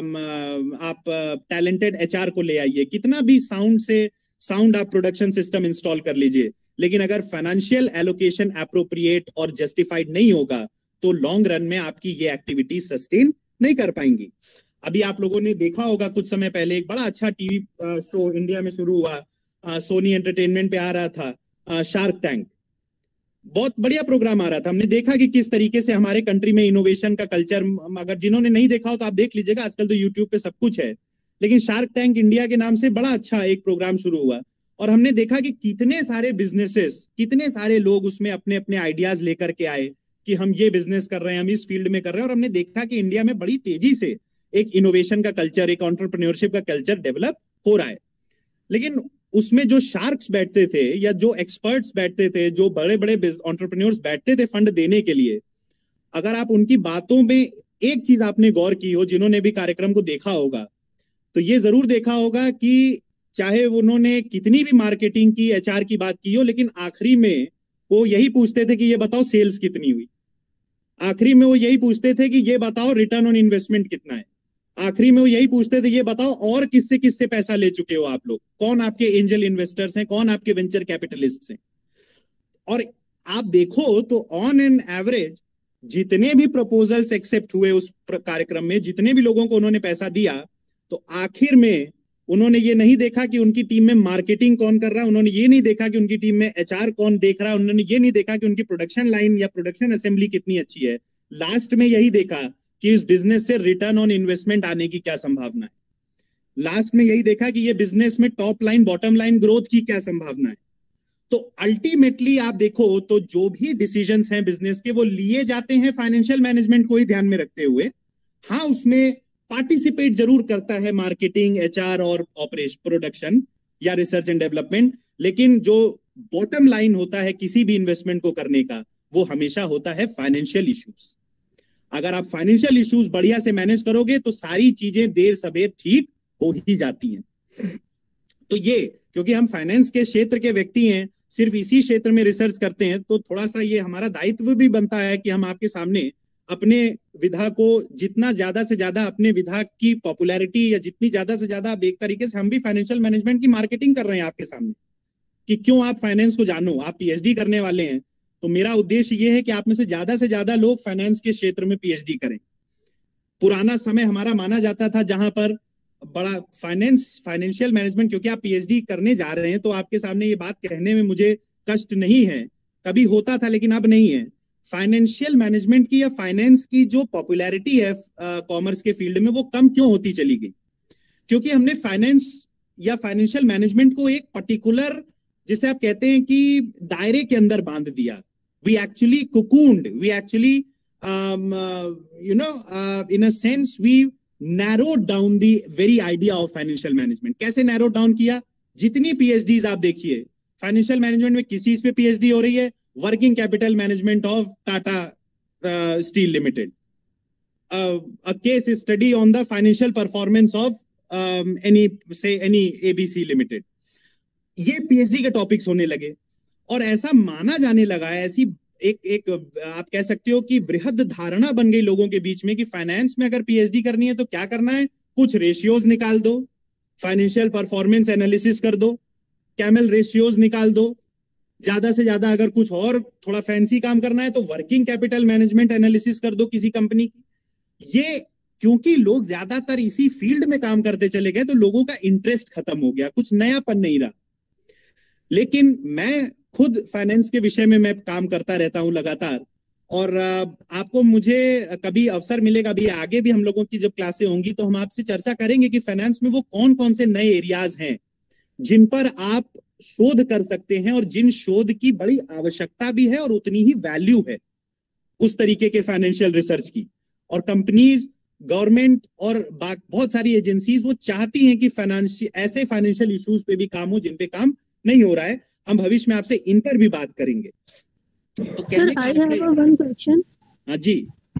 आप टैलेंटेड एचआर को ले आइए, कितना भी साउंड से साउंड आप प्रोडक्शन सिस्टम इंस्टॉल कर लीजिए, लेकिन अगर फाइनेंशियल एलोकेशन एप्रोप्रिएट और जस्टिफाइड नहीं होगा तो लॉन्ग रन में आपकी ये एक्टिविटी सस्टेन नहीं कर पाएंगी। अभी आप लोगों ने देखा होगा कुछ समय पहले एक बड़ा अच्छा टीवी शो इंडिया में शुरू हुआ, सोनी एंटरटेनमेंट पे आ रहा था, शार्क टैंक। बहुत बढ़िया प्रोग्राम आ रहा था। हमने देखा कि किस तरीके से हमारे कंट्री में इनोवेशन का कल्चर, अगर जिन्होंने नहीं देखा हो तो आप देख लीजिएगा, आजकल तो यूट्यूब पे सब कुछ है। लेकिन शार्क टैंक इंडिया के नाम से बड़ा अच्छा एक प्रोग्राम शुरू हुआ और हमने देखा कि कितने सारे बिजनेसेस, कितने सारे लोग उसमें अपने अपने आइडियाज लेकर के आए कि हम ये बिजनेस कर रहे हैं, हम इस फील्ड में कर रहे हैं। और हमने देखा कि इंडिया में बड़ी तेजी से एक इनोवेशन का कल्चर, एक एंटरप्रेन्योरशिप का कल्चर डेवलप हो रहा है। लेकिन उसमें जो शार्क्स बैठते थे या जो एक्सपर्ट्स बैठते थे, जो बड़े बड़े एंटरप्रेन्योर्स बैठते थे फंड देने के लिए, अगर आप उनकी बातों में एक चीज आपने गौर की हो, जिन्होंने भी कार्यक्रम को देखा होगा, तो ये जरूर देखा होगा कि चाहे उन्होंने कितनी भी मार्केटिंग की, एचआर की बात की हो, लेकिन आखिरी में वो यही पूछते थे कि ये बताओ सेल्स कितनी हुई, आखिरी में वो यही पूछते थे कि ये बताओ रिटर्न ऑन इन्वेस्टमेंट कितना है, आखिरी में वो यही पूछते थे ये बताओ और किससे किससे पैसा ले चुके हो आप लोग, कौन आपके एंजल इन्वेस्टर्स हैं, कौन आपके वेंचर कैपिटलिस्ट्स हैं। और आप देखो तो ऑन एन एवरेज जितने भी प्रपोजल्स एक्सेप्ट हुए उस कार्यक्रम में, जितने भी लोगों को उन्होंने पैसा दिया, तो आखिर में उन्होंने ये नहीं देखा कि उनकी टीम में मार्केटिंग कौन कर रहा है, उन्होंने ये नहीं देखा कि उनकी टीम में एचआर कौन देख रहा है, उन्होंने ये नहीं देखा कि उनकी प्रोडक्शन लाइन या प्रोडक्शन असेंबली कितनी अच्छी है। लास्ट में यही देखा कि इस बिजनेस से रिटर्न ऑन इन्वेस्टमेंट आने की क्या संभावना है, लास्ट में यही देखा कि ये बिजनेस में top line bottom line growth की क्या संभावना है। तो अल्टीमेटली आप देखो तो जो भी डिसीजंस हैं बिजनेस के, वो लिए जाते हैं फाइनेंशियल मैनेजमेंट को ही ध्यान में रखते हुए। हाँ, उसमें पार्टिसिपेट जरूर करता है मार्केटिंग, एचआर और ऑपरेशन, प्रोडक्शन या रिसर्च एंड डेवलपमेंट, लेकिन जो बॉटम लाइन होता है किसी भी इन्वेस्टमेंट को करने का, वो हमेशा होता है फाइनेंशियल इश्यूज। अगर आप फाइनेंशियल इश्यूज बढ़िया से मैनेज करोगे तो सारी चीजें देर सवेर ठीक हो ही जाती हैं। तो ये क्योंकि हम फाइनेंस के क्षेत्र के व्यक्ति हैं, सिर्फ इसी क्षेत्र में रिसर्च करते हैं, तो थोड़ा सा ये हमारा दायित्व भी बनता है कि हम आपके सामने अपने विधा को जितना ज्यादा से ज्यादा, अपने विधा की पॉपुलैरिटी या जितनी ज्यादा से ज्यादा, आप एक तरीके से हम भी फाइनेंशियल मैनेजमेंट की मार्केटिंग कर रहे हैं आपके सामने कि क्यों आप फाइनेंस को जानो। आप पीएचडी करने वाले हैं, तो मेरा उद्देश्य ये है कि आप में से ज्यादा से ज्यादा लोग फाइनेंस के क्षेत्र में पीएचडी करें। पुराना समय हमारा माना जाता था जहां पर बड़ा फाइनेंस, फाइनेंशियल मैनेजमेंट, क्योंकि आप पीएचडी करने जा रहे हैं तो आपके सामने ये बात कहने में मुझे कष्ट नहीं है, कभी होता था लेकिन अब नहीं है। फाइनेंशियल मैनेजमेंट की या फाइनेंस की जो पॉपुलैरिटी है कॉमर्स के फील्ड में, वो कम क्यों होती चली गई? क्योंकि हमने फाइनेंस या फाइनेंशियल मैनेजमेंट को एक पर्टिकुलर, जिसे आप कहते हैं कि दायरे के अंदर बांध दिया. We actually cocooned, we actually you know in a sense we narrowed down the very idea of financial management. कैसे narrow down किया? जितनी पीएचडीज आप देखिए फाइनेंशियल मैनेजमेंट में, किस चीज पे पीएचडी हो रही है? Working capital management of Tata Steel Limited. a case study on the financial performance of um, any say any A B C Limited. ये पीएचडी के टॉपिक्स होने लगे और ऐसा माना जाने लगा है, ऐसी एक एक आप कह सकते हो कि वृहद धारणा बन गई लोगों के बीच में कि फाइनेंस में अगर पीएचडी करनी है तो क्या करना है? कुछ रेशियोज निकाल दो, फाइनेंशियल परफॉर्मेंस एनालिसिस कर दो, कैमल रेशियोज निकाल दो, ज्यादा से ज्यादा अगर कुछ और थोड़ा फैंसी काम करना है तो वर्किंग कैपिटल मैनेजमेंट एनालिसिस कर दो किसी कंपनी की. ये क्योंकि लोग ज्यादातर इसी फील्ड में काम करते चले गए तो लोगों का इंटरेस्ट खत्म हो गया, कुछ नयापन नहीं रहा. लेकिन मैं खुद फाइनेंस के विषय में मैं काम करता रहता हूं लगातार, और आपको मुझे कभी अवसर मिलेगा, अभी आगे भी हम लोगों की जब क्लासें होंगी तो हम आपसे चर्चा करेंगे कि फाइनेंस में वो कौन कौन से नए एरियाज हैं जिन पर आप शोध कर सकते हैं और जिन शोध की बड़ी आवश्यकता भी है और उतनी ही वैल्यू है उस तरीके के फाइनेंशियल रिसर्च की. और कंपनीज, गवर्नमेंट और बहुत सारी एजेंसीज वो चाहती हैं कि फाइनेंशियल ऐसे फाइनेंशियल इश्यूज पे भी काम हो जिन पे काम नहीं हो रहा है. हम भविष्य में आपसे इन पर भी बात करेंगे. तो sir I have one question. हाँ जी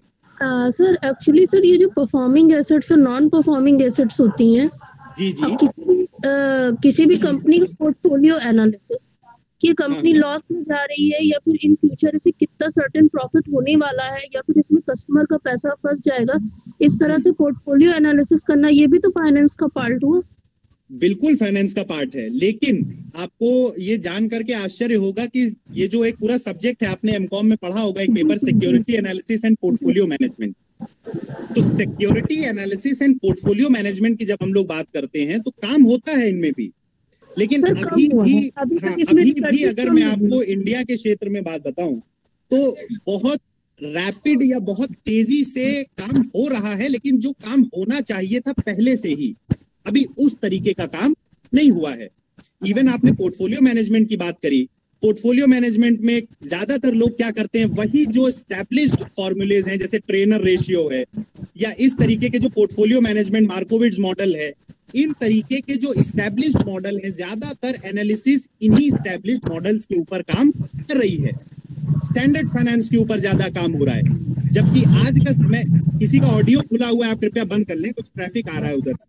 सर, एक्चुअली सर ये जो परफॉर्मिंग एसेट्स और नॉन परफॉर्मिंग एसेट्स होती हैं, जी जी अब किसी भी uh, किसी भी कंपनी का पोर्टफोलियो एनालिसिस कि कंपनी लॉस में जा रही है या फिर इन फ्यूचर इसे कितना सर्टेन प्रॉफिट होने वाला है या फिर इसमें कस्टमर का पैसा फंस जाएगा, इस तरह से पोर्टफोलियो एनालिसिस करना, ये भी तो फाइनेंस का पार्ट हुआ. बिल्कुल फाइनेंस का पार्ट है. लेकिन आपको ये जान करके आश्चर्य होगा कि ये जो एक पूरा सब्जेक्ट है, आपने एमकॉम में पढ़ा होगा एक paper, security analysis and portfolio management. तो security analysis and portfolio management की जब हम लोग बात करते हैं तो काम होता है इनमें भी. लेकिन अभी भी अभी हाँ, इसमें अभी भी research अगर कम मैं नहीं आपको इंडिया के क्षेत्र में बात बताऊं तो बहुत रैपिड या बहुत तेजी से काम हो रहा है, लेकिन जो काम होना चाहिए था पहले से ही अभी उस तरीके का काम नहीं हुआ है. इवन आपने पोर्टफोलियो मैनेजमेंट की बात करी, पोर्टफोलियो मैनेजमेंट में ज्यादातर लोग क्या करते हैं, वही जो एस्टैब्लिश्ड फॉर्मूलेज हैं जैसे ट्रेनर रेशियो है या इस तरीके के जो पोर्टफोलियो मैनेजमेंट मार्कोविट्ज मॉडल है, इन तरीके के जो एस्टैब्लिश्ड मॉडल है, ज्यादातर एनालिसिस इन्हीं एस्टैब्लिश्ड मॉडल्स के ऊपर काम कर रही है. स्टैंडर्ड फाइनेंस के ऊपर ज्यादा काम हो रहा है. जबकि आज का समय, किसी का ऑडियो खुला हुआ है, आप कृपया बंद कर लें, कुछ ट्रैफिक आ रहा है उधर से.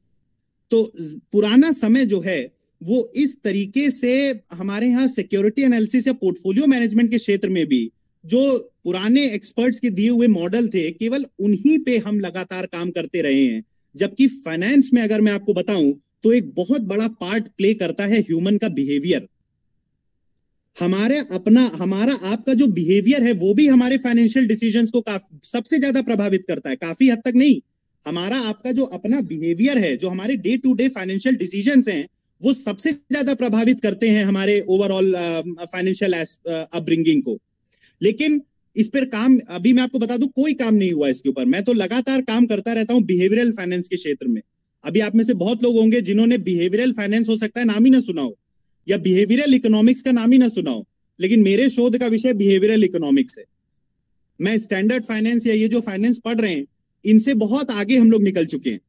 तो पुराना समय जो है वो इस तरीके से हमारे यहाँ सिक्योरिटी एनालिसिस या पोर्टफोलियो मैनेजमेंट के क्षेत्र में भी जो पुराने एक्सपर्ट्स के दिए हुए मॉडल थे, केवल उन्हीं पे हम लगातार काम करते रहे हैं. जबकि फाइनेंस में अगर मैं आपको बताऊं तो एक बहुत बड़ा पार्ट प्ले करता है ह्यूमन का बिहेवियर. हमारे अपना हमारा आपका जो बिहेवियर है वो भी हमारे फाइनेंशियल डिसीजंस को सबसे ज्यादा प्रभावित करता है. काफी हद तक नहीं, हमारा आपका जो अपना बिहेवियर है, जो हमारे day to day financial decisions हैं, वो सबसे ज्यादा प्रभावित करते हैं हमारे ओवरऑल फाइनेंशियल अपब्रिंगिंग को. लेकिन इस पर काम, अभी मैं आपको बता दूं, कोई काम नहीं हुआ इसके ऊपर. मैं तो लगातार काम करता रहता हूं बिहेवियरल फाइनेंस के क्षेत्र में. अभी आप में से बहुत लोग होंगे जिन्होंने बिहेवियरल फाइनेंस हो सकता है नाम ही ना सुना हो, या बिहेवियरल इकोनॉमिक्स का नाम ही ना सुना हो, लेकिन मेरे शोध का विषय बिहेवियरल इकोनॉमिक्स है. मैं स्टैंडर्ड फाइनेंस या ये जो फाइनेंस पढ़ रहे हैं इनसे बहुत आगे हम लोग निकल चुके हैं.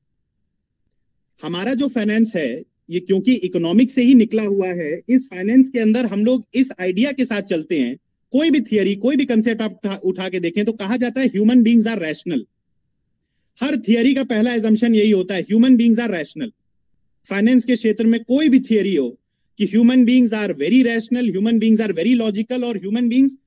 हमारा जो फाइनेंस है ये क्योंकि इकोनॉमिक्स से ही निकला हुआ है, इस फाइनेंस के अंदर हम लोग इस आइडिया के साथ चलते हैं. कोई भी थियरी, कोई भी कंसेप्ट आप उठा, उठा के देखें तो कहा जाता है ह्यूमन बीइंग्स आर रैशनल. हर थियरी का पहला एजम्पशन यही होता है, human beings are rational. Finance के क्षेत्र में कोई भी थियरी हो कि human beings are very rational, human beings are very logical, और ह्यूमन बीइंग्स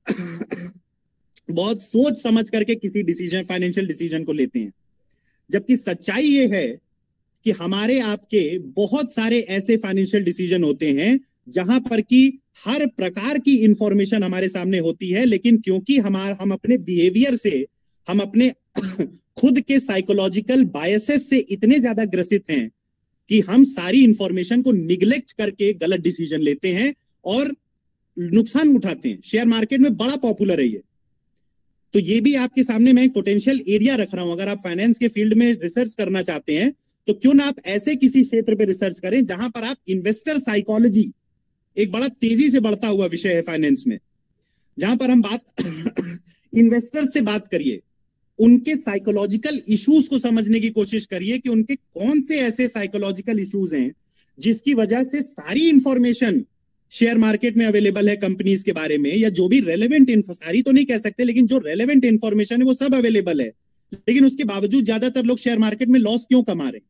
बहुत सोच समझ करके किसी डिसीजन, फाइनेंशियल डिसीजन को लेते हैं. जबकि सच्चाई ये है कि हमारे आपके बहुत सारे ऐसे फाइनेंशियल डिसीजन होते हैं जहां पर कि हर प्रकार की इंफॉर्मेशन हमारे सामने होती है, लेकिन क्योंकि हमार हम अपने बिहेवियर से, हम अपने खुद के साइकोलॉजिकल बायसेस से इतने ज्यादा ग्रसित हैं कि हम सारी इंफॉर्मेशन को निग्लेक्ट करके गलत डिसीजन लेते हैं और नुकसान उठाते हैं. शेयर मार्केट में बड़ा पॉपुलर है ये. तो ये भी आपके सामने मैं एक पोटेंशियल एरिया रख रहा हूं. अगर आप फाइनेंस के फील्ड में रिसर्च करना चाहते हैं तो क्यों ना आप ऐसे किसी क्षेत्र पे रिसर्च करें जहां पर आप इन्वेस्टर साइकोलॉजी, एक बड़ा तेजी से बढ़ता हुआ विषय है फाइनेंस में, जहां पर हम बात इन्वेस्टर से बात करिए, उनके साइकोलॉजिकल इश्यूज को समझने की कोशिश करिए कि उनके कौन से ऐसे साइकोलॉजिकल इश्यूज हैं जिसकी वजह से सारी इंफॉर्मेशन शेयर मार्केट में अवेलेबल है कंपनीज के बारे में, या जो भी रेलेवेंट इन्फो, सारी तो नहीं कह सकते, लेकिन जो रेलेवेंट इंफॉर्मेशन है वो सब अवेलेबल है, लेकिन उसके बावजूद ज्यादातर लोग शेयर मार्केट में लॉस क्यों कमा रहे हैं?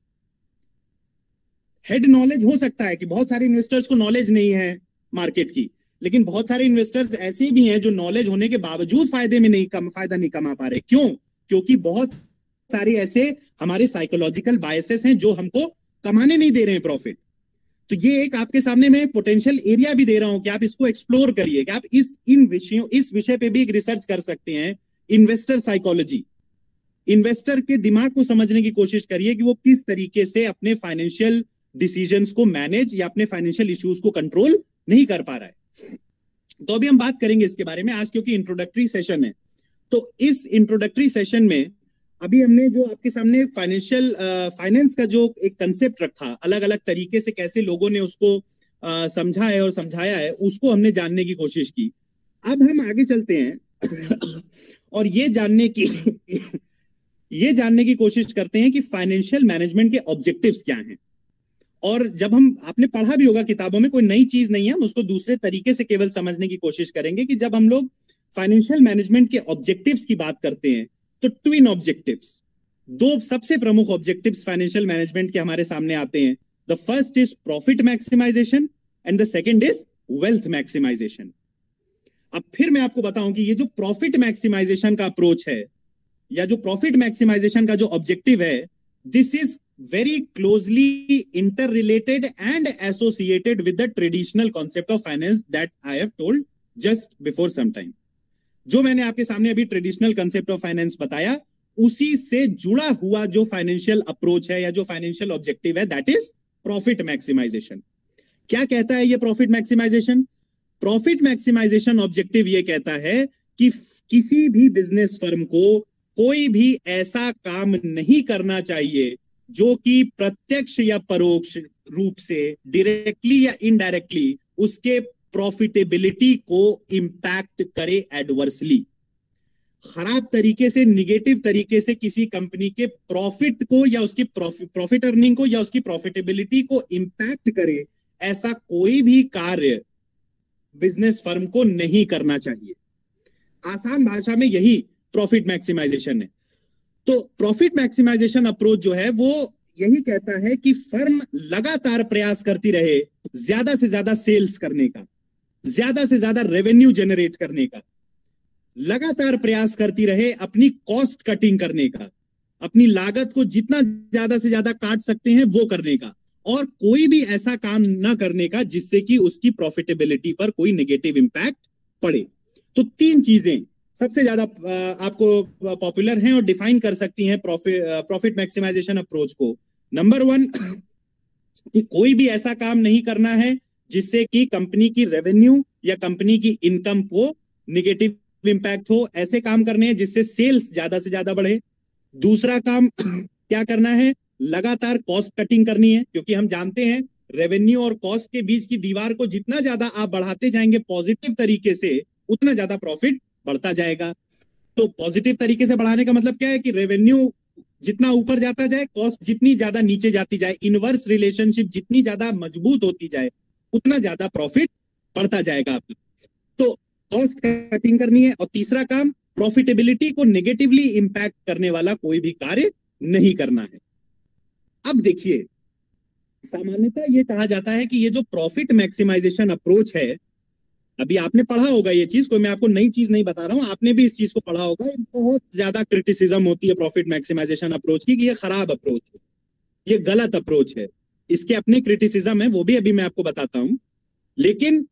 हेड नॉलेज हो सकता है कि बहुत सारे इन्वेस्टर्स को नॉलेज नहीं है मार्केट की, लेकिन बहुत सारे इन्वेस्टर्स ऐसे भी हैं जो नॉलेज होने के बावजूद फायदे में नहीं कम फायदा नहीं कमा पा रहे। क्यों? क्योंकि बहुत सारे ऐसे हमारे साइकोलॉजिकल बायसेस हैं जो हमको कमाने नहीं दे रहे हैं प्रॉफिट। तो ये एक आपके सामने मैं पोटेंशियल एरिया भी दे रहा हूं कि आप इसको एक्सप्लोर करिए, कि आप इस इन विषयों इस विषय पे भी एक रिसर्च कर सकते हैं। इन्वेस्टर साइकोलॉजी, इन्वेस्टर के दिमाग को समझने की कोशिश करिए कि वो किस तरीके से अपने फाइनेंशियल डिसीजंस को मैनेज या अपने फाइनेंशियल इश्यूज को कंट्रोल नहीं कर पा रहा है। तो अभी हम बात करेंगे इसके बारे में आज, क्योंकि इंट्रोडक्टरी सेशन है। तो इस इंट्रोडक्टरी सेशन में अभी हमने जो आपके सामने फाइनेंशियल फाइनेंस का जो एक कंसेप्ट रखा, अलग अलग तरीके से कैसे लोगों ने उसको uh, समझा है और समझाया है, उसको हमने जानने की कोशिश की। अब हम आगे चलते हैं और ये जानने की ये जानने की कोशिश करते हैं कि फाइनेंशियल मैनेजमेंट के ऑब्जेक्टिव्स क्या हैं। और जब हम, आपने पढ़ा भी होगा किताबों में, कोई नई चीज नहीं है, हम उसको दूसरे तरीके से केवल समझने की कोशिश करेंगे कि जब हम लोग फाइनेंशियल मैनेजमेंट के ऑब्जेक्टिव्स की बात करते हैं तो ट्विन ऑब्जेक्टिव्स, दो सबसे प्रमुख ऑब्जेक्टिव्स फाइनेंशियल मैनेजमेंट के हमारे सामने आते हैं। The first is profit maximisation and the second is wealth maximisation. अब फिर मैं आपको बताऊं कि ये जो प्रॉफिट मैक्सिमाइजेशन का अप्रोच है या जो प्रॉफिट मैक्सिमाइजेशन का जो ऑब्जेक्टिव है, this is very closely interrelated and associated with the traditional concept of finance that I have told just before some time. जो मैंने आपके सामने अभी ट्रेडिशनल कंसेप्ट ऑफ फाइनेंस बताया, उसी से जुड़ा हुआ जो फाइनेंशियल अप्रोच है या जो फाइनेंशियल ऑब्जेक्टिव है, दैट इज प्रॉफिट मैक्सिमाइजेशन। क्या कहता है ये profit maximisation? Profit maximisation objective ये कहता है कि किसी भी बिजनेस फर्म को कोई भी ऐसा काम नहीं करना चाहिए जो कि प्रत्यक्ष या परोक्ष रूप से, डायरेक्टली या इनडायरेक्टली, उसके प्रॉफिटेबिलिटी को इंपैक्ट करे एडवर्सली, खराब तरीके से, निगेटिव तरीके से किसी कंपनी के प्रॉफिट को या उसकी प्रॉफिट अर्निंग को या उसकी प्रॉफिटेबिलिटी को इंपैक्ट करे, ऐसा कोई भी कार्य बिजनेस फर्म को नहीं करना चाहिए। आसान भाषा में यही प्रॉफिट मैक्सिमाइजेशन है। तो प्रॉफिट मैक्सिमाइजेशन अप्रोच जो है वो यही कहता है कि फर्म लगातार प्रयास करती रहे ज्यादा से ज्यादा सेल्स करने का, ज्यादा से ज्यादा रेवेन्यू जनरेट करने का, लगातार प्रयास करती रहे अपनी कॉस्ट कटिंग करने का, अपनी लागत को जितना ज्यादा से ज्यादा काट सकते हैं वो करने का, और कोई भी ऐसा काम ना करने का जिससे कि उसकी प्रॉफिटेबिलिटी पर कोई नेगेटिव इंपैक्ट पड़े। तो तीन चीजें सबसे ज्यादा आपको पॉपुलर हैं और डिफाइन कर सकती हैं प्रॉफिट प्रॉफिट मैक्सिमाइजेशन अप्रोच को। नंबर वन, कि कोई भी ऐसा काम नहीं करना है जिससे कि कंपनी की रेवेन्यू या कंपनी की इनकम को नेगेटिव इंपैक्ट हो। ऐसे काम करने हैं जिससे सेल्स ज्यादा से ज्यादा बढ़े। दूसरा काम क्या करना है? लगातार कॉस्ट कटिंग करनी है, क्योंकि हम जानते हैं रेवेन्यू और कॉस्ट के बीच की दीवार को जितना ज्यादा आप बढ़ाते जाएंगे पॉजिटिव तरीके से, उतना ज्यादा प्रॉफिट बढ़ता जाएगा। तो पॉजिटिव तरीके से बढ़ाने का मतलब क्या है कि रेवेन्यू जितना ऊपर जाता जाए, कॉस्ट जितनी ज्यादा नीचे जाती जाए, इनवर्स रिलेशनशिप जितनी ज्यादा मजबूत होती जाए, उतना ज्यादा प्रॉफिट बढ़ता जाएगा आपका। तो कॉस्ट कटिंग करनी है। और तीसरा काम, प्रॉफिटेबिलिटी को नेगेटिवली इंपैक्ट करने वाला कोई भी कार्य नहीं करना है। अब देखिए, सामान्यतः ये कहा जाता है कि ये जो प्रॉफिट मैक्सिमाइजेशन अप्रोच है, अभी आपने पढ़ा होगा ये चीज, कोई मैं आपको नई चीज नहीं बता रहा हूं, आपने भी इस चीज को पढ़ा होगा। बहुत ज्यादा क्रिटिसिज्म होती है प्रॉफिट मैक्सिमाइजेशन अप्रोच की कि ये खराब अप्रोच है, ये गलत अप्रोच है। इसके अपने क्रिटिसिज्म है, वो भी अभी मैं आपको बताता हूं। लेकिन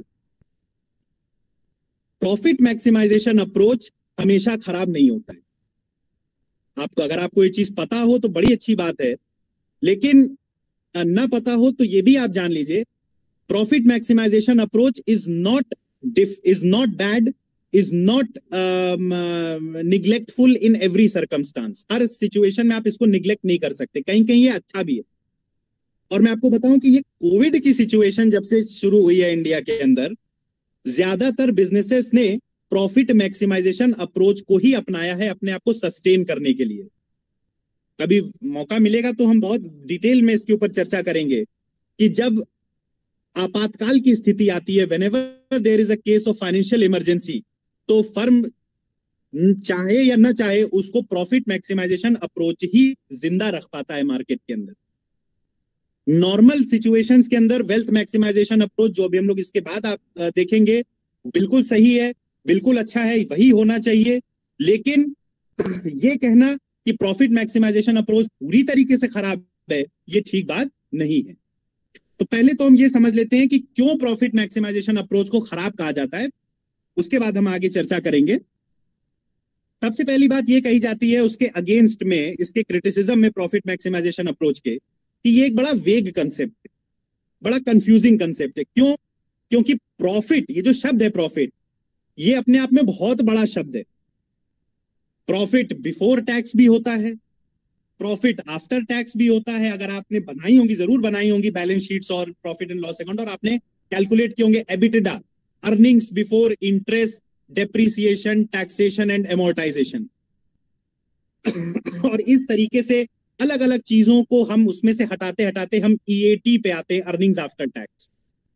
प्रॉफिट मैक्सिमाइजेशन अप्रोच हमेशा खराब नहीं होता है। आपको, अगर आपको ये चीज पता हो तो बड़ी अच्छी बात है, लेकिन ना पता हो तो ये भी आप जान लीजिए, profit maximisation approach is not is not bad, is not neglectful in every circumstance. हर सिचुएशन में आप इसको निग्लेक्ट नहीं कर सकते, कहीं कहीं ये अच्छा भी है। और मैं आपको बताऊं कि ये कोविड की सिचुएशन जब से शुरू हुई है इंडिया के अंदर, ज्यादातर बिजनेसेस ने प्रॉफिट मैक्सिमाइजेशन अप्रोच को ही अपनाया है अपने आप को सस्टेन करने के लिए। कभी मौका मिलेगा तो हम बहुत डिटेल में इसके ऊपर चर्चा करेंगे कि जब आपातकाल की स्थिति आती है, whenever there is a case of financial emergency, तो फर्म चाहे या ना चाहे उसको प्रॉफिट मैक्सिमाइजेशन अप्रोच ही जिंदा रख पाता है मार्केट के अंदर। नॉर्मल सिचुएशंस के अंदर वेल्थ मैक्सिमाइजेशन अप्रोच, जो अभी हम लोग इसके बाद आप देखेंगे, बिल्कुल सही है, बिल्कुल अच्छा है, वही होना चाहिए। लेकिन ये कहना कि प्रॉफिट मैक्सिमाइजेशन अप्रोच पूरी तरीके से खराब है, ये ठीक बात नहीं है। तो पहले तो हम ये समझ लेते हैं कि क्यों प्रॉफिट मैक्सिमाइजेशन अप्रोच को खराब कहा जाता है, उसके बाद हम आगे चर्चा करेंगे। सबसे पहली बात ये कही जाती है उसके अगेंस्ट में, इसके क्रिटिसिज्म में प्रॉफिट मैक्सिमाइजेशन अप्रोच के, कि ये एक बड़ा वेग कंसेप्ट है, बड़ा कंफ्यूजिंग कंसेप्ट है। क्यों? क्योंकि प्रॉफिट, ये जो शब्द है प्रॉफिट, ये अपने आप में बहुत बड़ा शब्द है। प्रॉफिट बिफोर टैक्स भी होता है, प्रॉफिट आफ्टर टैक्स भी होता है। अगर आपने बनाई होंगी, जरूर बनाई होंगी बैलेंस शीट्स और प्रॉफिट एंड लॉस अकाउंट, और आपने कैलकुलेट किए होंगे EBITDA, earnings before interest, depreciation, taxation and amortisation. और इस तरीके से अलग अलग चीजों को हम उसमें से हटाते हटाते हम ईएटी पे आते हैं, अर्निंग्स आफ्टर टैक्स।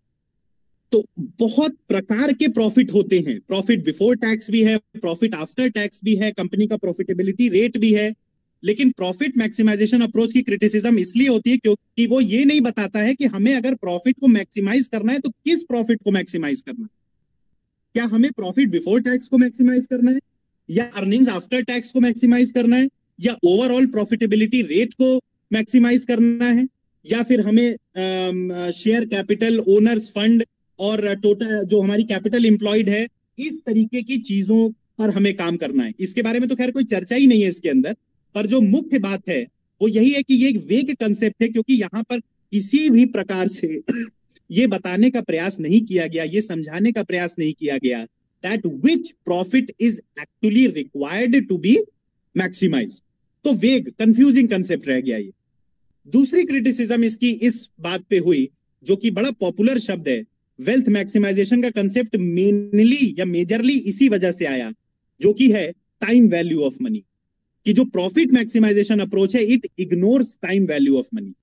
तो बहुत प्रकार के प्रॉफिट होते हैं, प्रॉफिट बिफोर टैक्स भी है, प्रॉफिट आफ्टर टैक्स भी है, कंपनी का प्रॉफिटेबिलिटी रेट भी है। लेकिन प्रॉफिट मैक्सिमाइजेशन अप्रोच की क्रिटिसिज्म इसलिए होती है क्योंकि वो ये नहीं बताता है कि हमें अगर प्रॉफिट को मैक्सिमाइज करना है तो किस प्रॉफिट को मैक्सिमाइज करना है। क्या हमें प्रॉफिट बिफोर टैक्स को मैक्सिमाइज करना है, या अर्निंग्स आफ्टर टैक्स को मैक्सिमाइज करना है, या ओवरऑल प्रॉफिटेबिलिटी रेट को मैक्सिमाइज करना है, या फिर हमें शेयर कैपिटल, ओनर्स फंड और टोटल जो हमारी कैपिटल एम्प्लॉयड है, इस तरीके की चीजों पर हमें काम करना है। इसके बारे में तो खैर कोई चर्चा ही नहीं है इसके अंदर, पर जो मुख्य बात है वो यही है कि ये एक वेग कंसेप्ट है, क्योंकि यहाँ पर किसी भी प्रकार से ये बताने का प्रयास नहीं किया गया, ये समझाने का प्रयास नहीं किया गया that which profit is actually required to be maximized। तो वेग, कंफ्यूजिंग कंसेप्ट रह गया ये। दूसरी क्रिटिसिज्म इसकी इस बात पे हुई, जो कि बड़ा पॉपुलर शब्द है, वेल्थ मैक्सिमाइजेशन का कंसेप्ट मेनली या मेजरली इसी वजह से आया, जो कि है टाइम वैल्यू ऑफ मनी। कि जो प्रॉफिट मैक्सिमाइजेशन अप्रोच है, it ignores time value of money.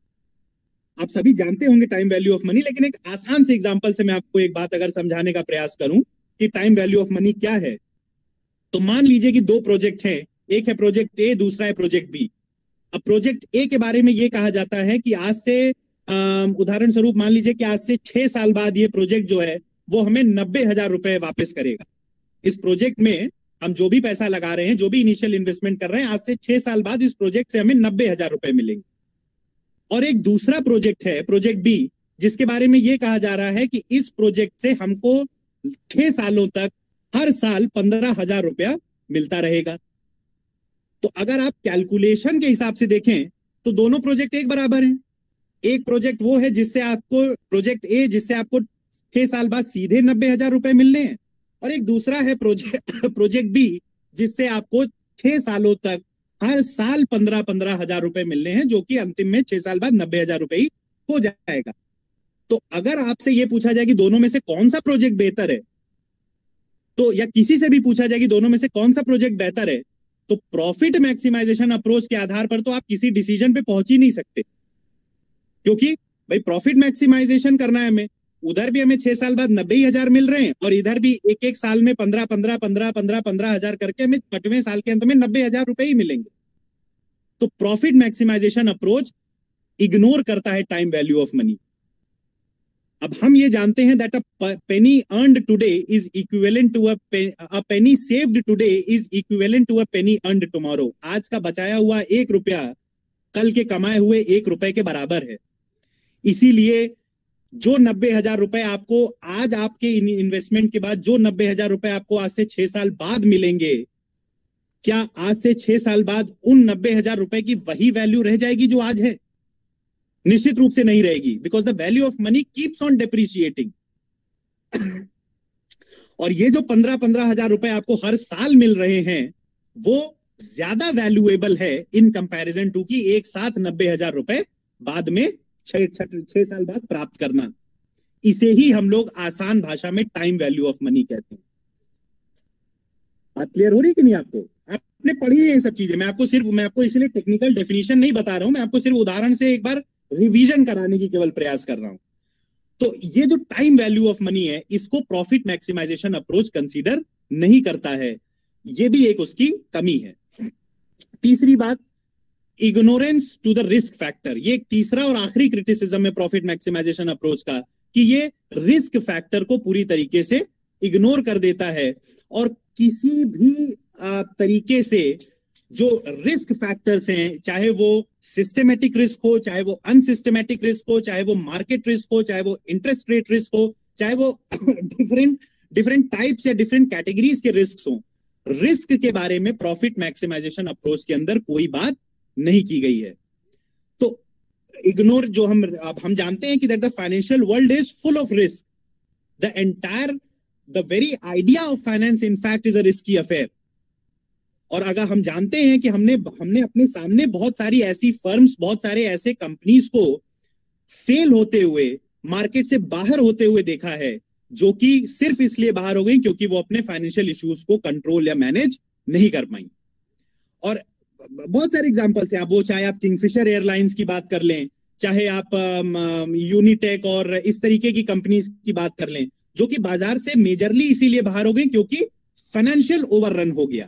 आप सभी जानते होंगे टाइम वैल्यू ऑफ मनी, लेकिन एक आसान से एग्जांपल से मैं आपको एक बात अगर समझाने का प्रयास करूं कि टाइम वैल्यू ऑफ मनी क्या है, तो मान लीजिए कि दो प्रोजेक्ट हैं, एक है प्रोजेक्ट ए, दूसरा है प्रोजेक्ट बी। अब प्रोजेक्ट ए के बारे में यह कहा जाता है कि आज से उदाहरण स्वरूप मान लीजिए कि आज से छह साल बाद ये प्रोजेक्ट जो है वो हमें नब्बे हजार रुपए वापस करेगा। इस प्रोजेक्ट में हम जो भी पैसा लगा रहे हैं, जो भी इनिशियल इन्वेस्टमेंट कर रहे हैं, आज से छह साल बाद इस प्रोजेक्ट से हमें नब्बे हजार रुपए मिलेंगे। और एक दूसरा प्रोजेक्ट है प्रोजेक्ट बी, जिसके बारे में यह कहा जा रहा है कि इस प्रोजेक्ट से हमको छह सालों तक हर साल पंद्रह हजार रुपया मिलता रहेगा। तो अगर आप कैलकुलेशन के हिसाब से देखें तो दोनों प्रोजेक्ट एक बराबर हैं। एक प्रोजेक्ट वो है जिससे आपको, प्रोजेक्ट ए, जिससे आपको छह साल बाद सीधे नब्बे हजार रुपए मिलने हैं, और एक दूसरा है प्रोजेक्ट प्रोजेक्ट बी, जिससे आपको छह सालों तक हर साल पंद्रह पंद्रह हजार रुपए मिलने हैं, जो कि अंतिम में छह साल बाद नब्बे हजार रुपए ही हो जाएगा। तो अगर आपसे यह पूछा जाए कि दोनों में से कौन सा प्रोजेक्ट बेहतर है, तो या किसी से भी पूछा जाए कि दोनों में से कौन सा प्रोजेक्ट बेहतर है, तो प्रॉफिट मैक्सिमाइजेशन अप्रोच के आधार पर तो आप किसी डिसीजन पे पहुंच ही नहीं सकते, क्योंकि भाई प्रॉफिट मैक्सिमाइजेशन करना है हमें, उधर भी हमें छह साल बाद नब्बे हजार मिल रहे हैं, और इधर भी एक एक साल में पंद्रह पंद्रह पंद्रह पंद्रह पंद्रह हजार करके हमें छठवें साल के अंत में नब्बे हजार रुपए ही मिलेंगे। तो प्रॉफिट मैक्सिमाइजेशन अप्रोच इग्नोर करता है टाइम वैल्यू ऑफ मनी। अब हम ये जानते हैं that a penny earned today is equivalent to a penny saved today is equivalent to a penny earned tomorrow. आज का बचाया हुआ एक रुपया कल के कमाए हुए एक रुपए के बराबर है। इसीलिए जो नब्बे हजार रुपए आपको आज आपके इन्वेस्टमेंट के बाद, जो नब्बे हजार रुपए आपको आज से छह साल बाद मिलेंगे, क्या आज से छह साल बाद उन नब्बे हजार रुपए की वही वैल्यू रह जाएगी जो आज है? निश्चित रूप से नहीं रहेगी, because the value of money keeps on depreciating. और ये जो पंद्रह पंद्रह हजार रुपए आपको हर साल मिल रहे हैं वो ज्यादा वैल्यूएबल है इन कंपैरिजन टू की एक साथ नब्बे हजार रुपए बाद में छह छह साल बाद प्राप्त करना। इसे ही हम लोग आसान भाषा में टाइम वैल्यू ऑफ मनी कहते हैं। बात क्लियर हो रही है कि नहीं आपको? आपने पढ़ी है ये सब चीजें, मैं आपको सिर्फ मैं आपको इसलिए टेक्निकल डेफिनेशन नहीं बता रहा हूं, मैं आपको सिर्फ उदाहरण से एक बार रिवीजन कराने की केवल प्रयास कर रहा हूं। तो ये जो टाइम वैल्यू ऑफ मनी है इसको प्रॉफिट मैक्सिमाइजेशन अप्रोच कंसीडर नहीं करता है, ये भी एक उसकी कमी है। तीसरी बात, ignorance to the risk factor. ये एक तीसरा और आखिरी क्रिटिसिज्म है प्रॉफिट मैक्सिमाइजेशन अप्रोच का कि ये रिस्क फैक्टर को पूरी तरीके से इग्नोर कर देता है और किसी भी तरीके से जो रिस्क फैक्टर्स हैं, चाहे वो सिस्टमेटिक रिस्क हो, चाहे वो अनसिस्टमेटिक रिस्क हो, चाहे वो मार्केट रिस्क हो, चाहे वो इंटरेस्ट रेट रिस्क हो, चाहे वो डिफरेंट डिफरेंट टाइप्स या डिफरेंट कैटेगरीज के रिस्क हो, रिस्क के बारे में प्रॉफिट मैक्सिमाइजेशन अप्रोच के अंदर कोई बात नहीं की गई है। तो इग्नोर जो हम अब हम जानते हैं कि that the financial world is full of risk, the entire the very idea of finance in fact is a risky affair. और अगर हम जानते हैं कि हमने हमने अपने सामने बहुत सारी ऐसी फर्म्स, बहुत सारे ऐसे कंपनीज को फेल होते हुए, मार्केट से बाहर होते हुए देखा है, जो कि सिर्फ इसलिए बाहर हो गई क्योंकि वो अपने फाइनेंशियल इश्यूज को कंट्रोल या मैनेज नहीं कर पाई। और बहुत सारे एग्जांपल्स हैं, आप वो चाहे आप किंगफिशर एयरलाइंस की बात कर लें, चाहे आप यूनिटेक और इस तरीके की कंपनीज की बात कर लें, जो कि बाजार से मेजरली इसीलिए बाहर हो गई क्योंकि फाइनेंशियल ओवररन हो गया।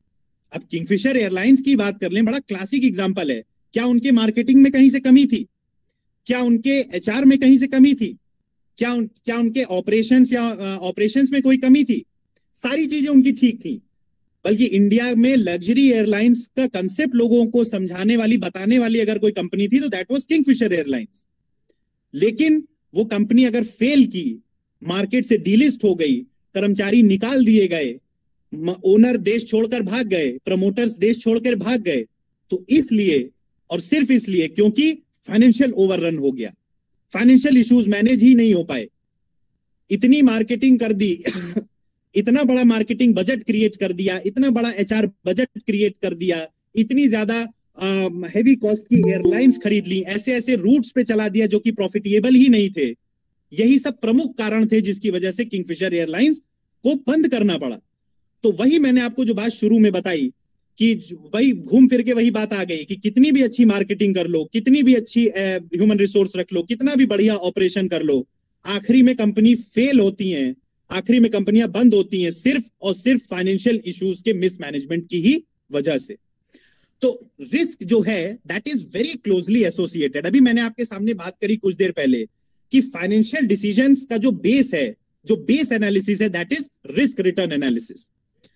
अब किंगफिशर एयरलाइंस की बात कर लें, बड़ा क्लासिक एग्जांपल है। क्या उनके मार्केटिंग में कहीं से कमी थी? क्या उनके एचआर में कहीं से कमी थी? क्या उन, क्या उनके ऑपरेशंस या ऑपरेशंस में कोई कमी थी? सारी चीजें उनकी ठीक थी। बल्कि इंडिया में लग्जरी एयरलाइंस का कंसेप्ट लोगों को समझाने वाली, बताने वाली अगर कोई कंपनी थी तो दैट वाज किंगफिशर एयरलाइंस। लेकिन वो कंपनी अगर फेल की, मार्केट से डीलिस्ट हो गई, कर्मचारी निकाल दिए गए, ओनर देश छोड़कर भाग गए, प्रमोटर्स देश छोड़कर भाग गए, तो इसलिए और सिर्फ इसलिए क्योंकि फाइनेंशियल ओवररन हो गया, फाइनेंशियल इश्यूज मैनेज ही नहीं हो पाए। इतनी मार्केटिंग कर दी इतना बड़ा मार्केटिंग बजट क्रिएट कर दिया, इतना बड़ा एचआर बजट क्रिएट कर दिया, इतनी ज्यादा हेवी कॉस्ट की एयरलाइंस खरीद ली, ऐसे ऐसे रूट्स पे चला दिया जो कि प्रॉफिटेबल ही नहीं थे। यही सब प्रमुख कारण थे जिसकी वजह से किंगफिशर एयरलाइंस को बंद करना पड़ा। तो वही मैंने आपको जो बात शुरू में बताई कि वही घूम फिर के वही बात आ गई कि कितनी भी अच्छी मार्केटिंग कर लो, कितनी भी अच्छी ह्यूमन रिसोर्स रख लो, कितना भी बढ़िया ऑपरेशन कर लो, आखिरी में कंपनी फेल होती है, आखिरी में कंपनियां बंद होती हैं सिर्फ और सिर्फ फाइनेंशियल इश्यूज के मिसमैनेजमेंट की ही वजह से। तो रिस्क जो है that is very closely associated. अभी मैंने आपके सामने बात करी कुछ देर पहले कि फाइनेंशियल डिसीजंस का जो बेस है, जो बेस एनालिसिस है, that is risk return analysis.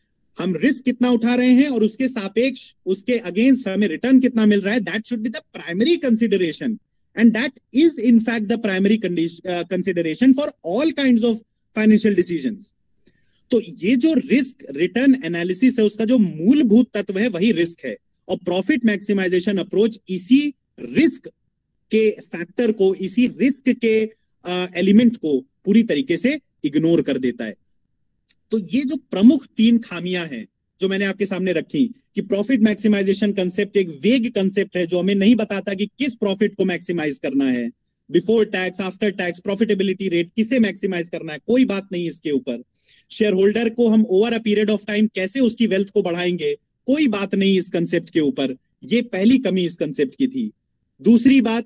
हम रिस्क कितना उठा रहे हैं और उसके सापेक्ष, उसके अगेंस्ट हमें रिटर्न कितना मिल रहा है, that should be the primary consideration and that is in fact the primary consideration for all kinds of financial decisions. तो ये जो रिस्क रिटर्न एनालिसिस है उसका जो मूलभूत तत्व है वही रिस्क है, और प्रॉफिट मैक्सिमाइजेशन अप्रोच इसी रिस्क के फैक्टर को, इसी रिस्क के एलिमेंट uh, को पूरी तरीके से इग्नोर कर देता है। तो ये जो प्रमुख तीन खामियां हैं जो मैंने आपके सामने रखी कि प्रॉफिट मैक्सिमाइजेशन कंसेप्ट एक वेग कंसेप्ट है जो हमें नहीं बताता कि किस प्रॉफिट को मैक्सिमाइज करना है, before tax, after tax, profitability rate किसे मैक्सिमाइज करना है, कोई बात नहीं इसके ऊपर। शेयर होल्डर को हम over a period of time कैसे उसकी वेल्थ को बढ़ाएंगे, कोई बात नहीं इस कंसेप्ट के ऊपर। ये पहली कमी इस कंसेप्ट की थी। दूसरी बात,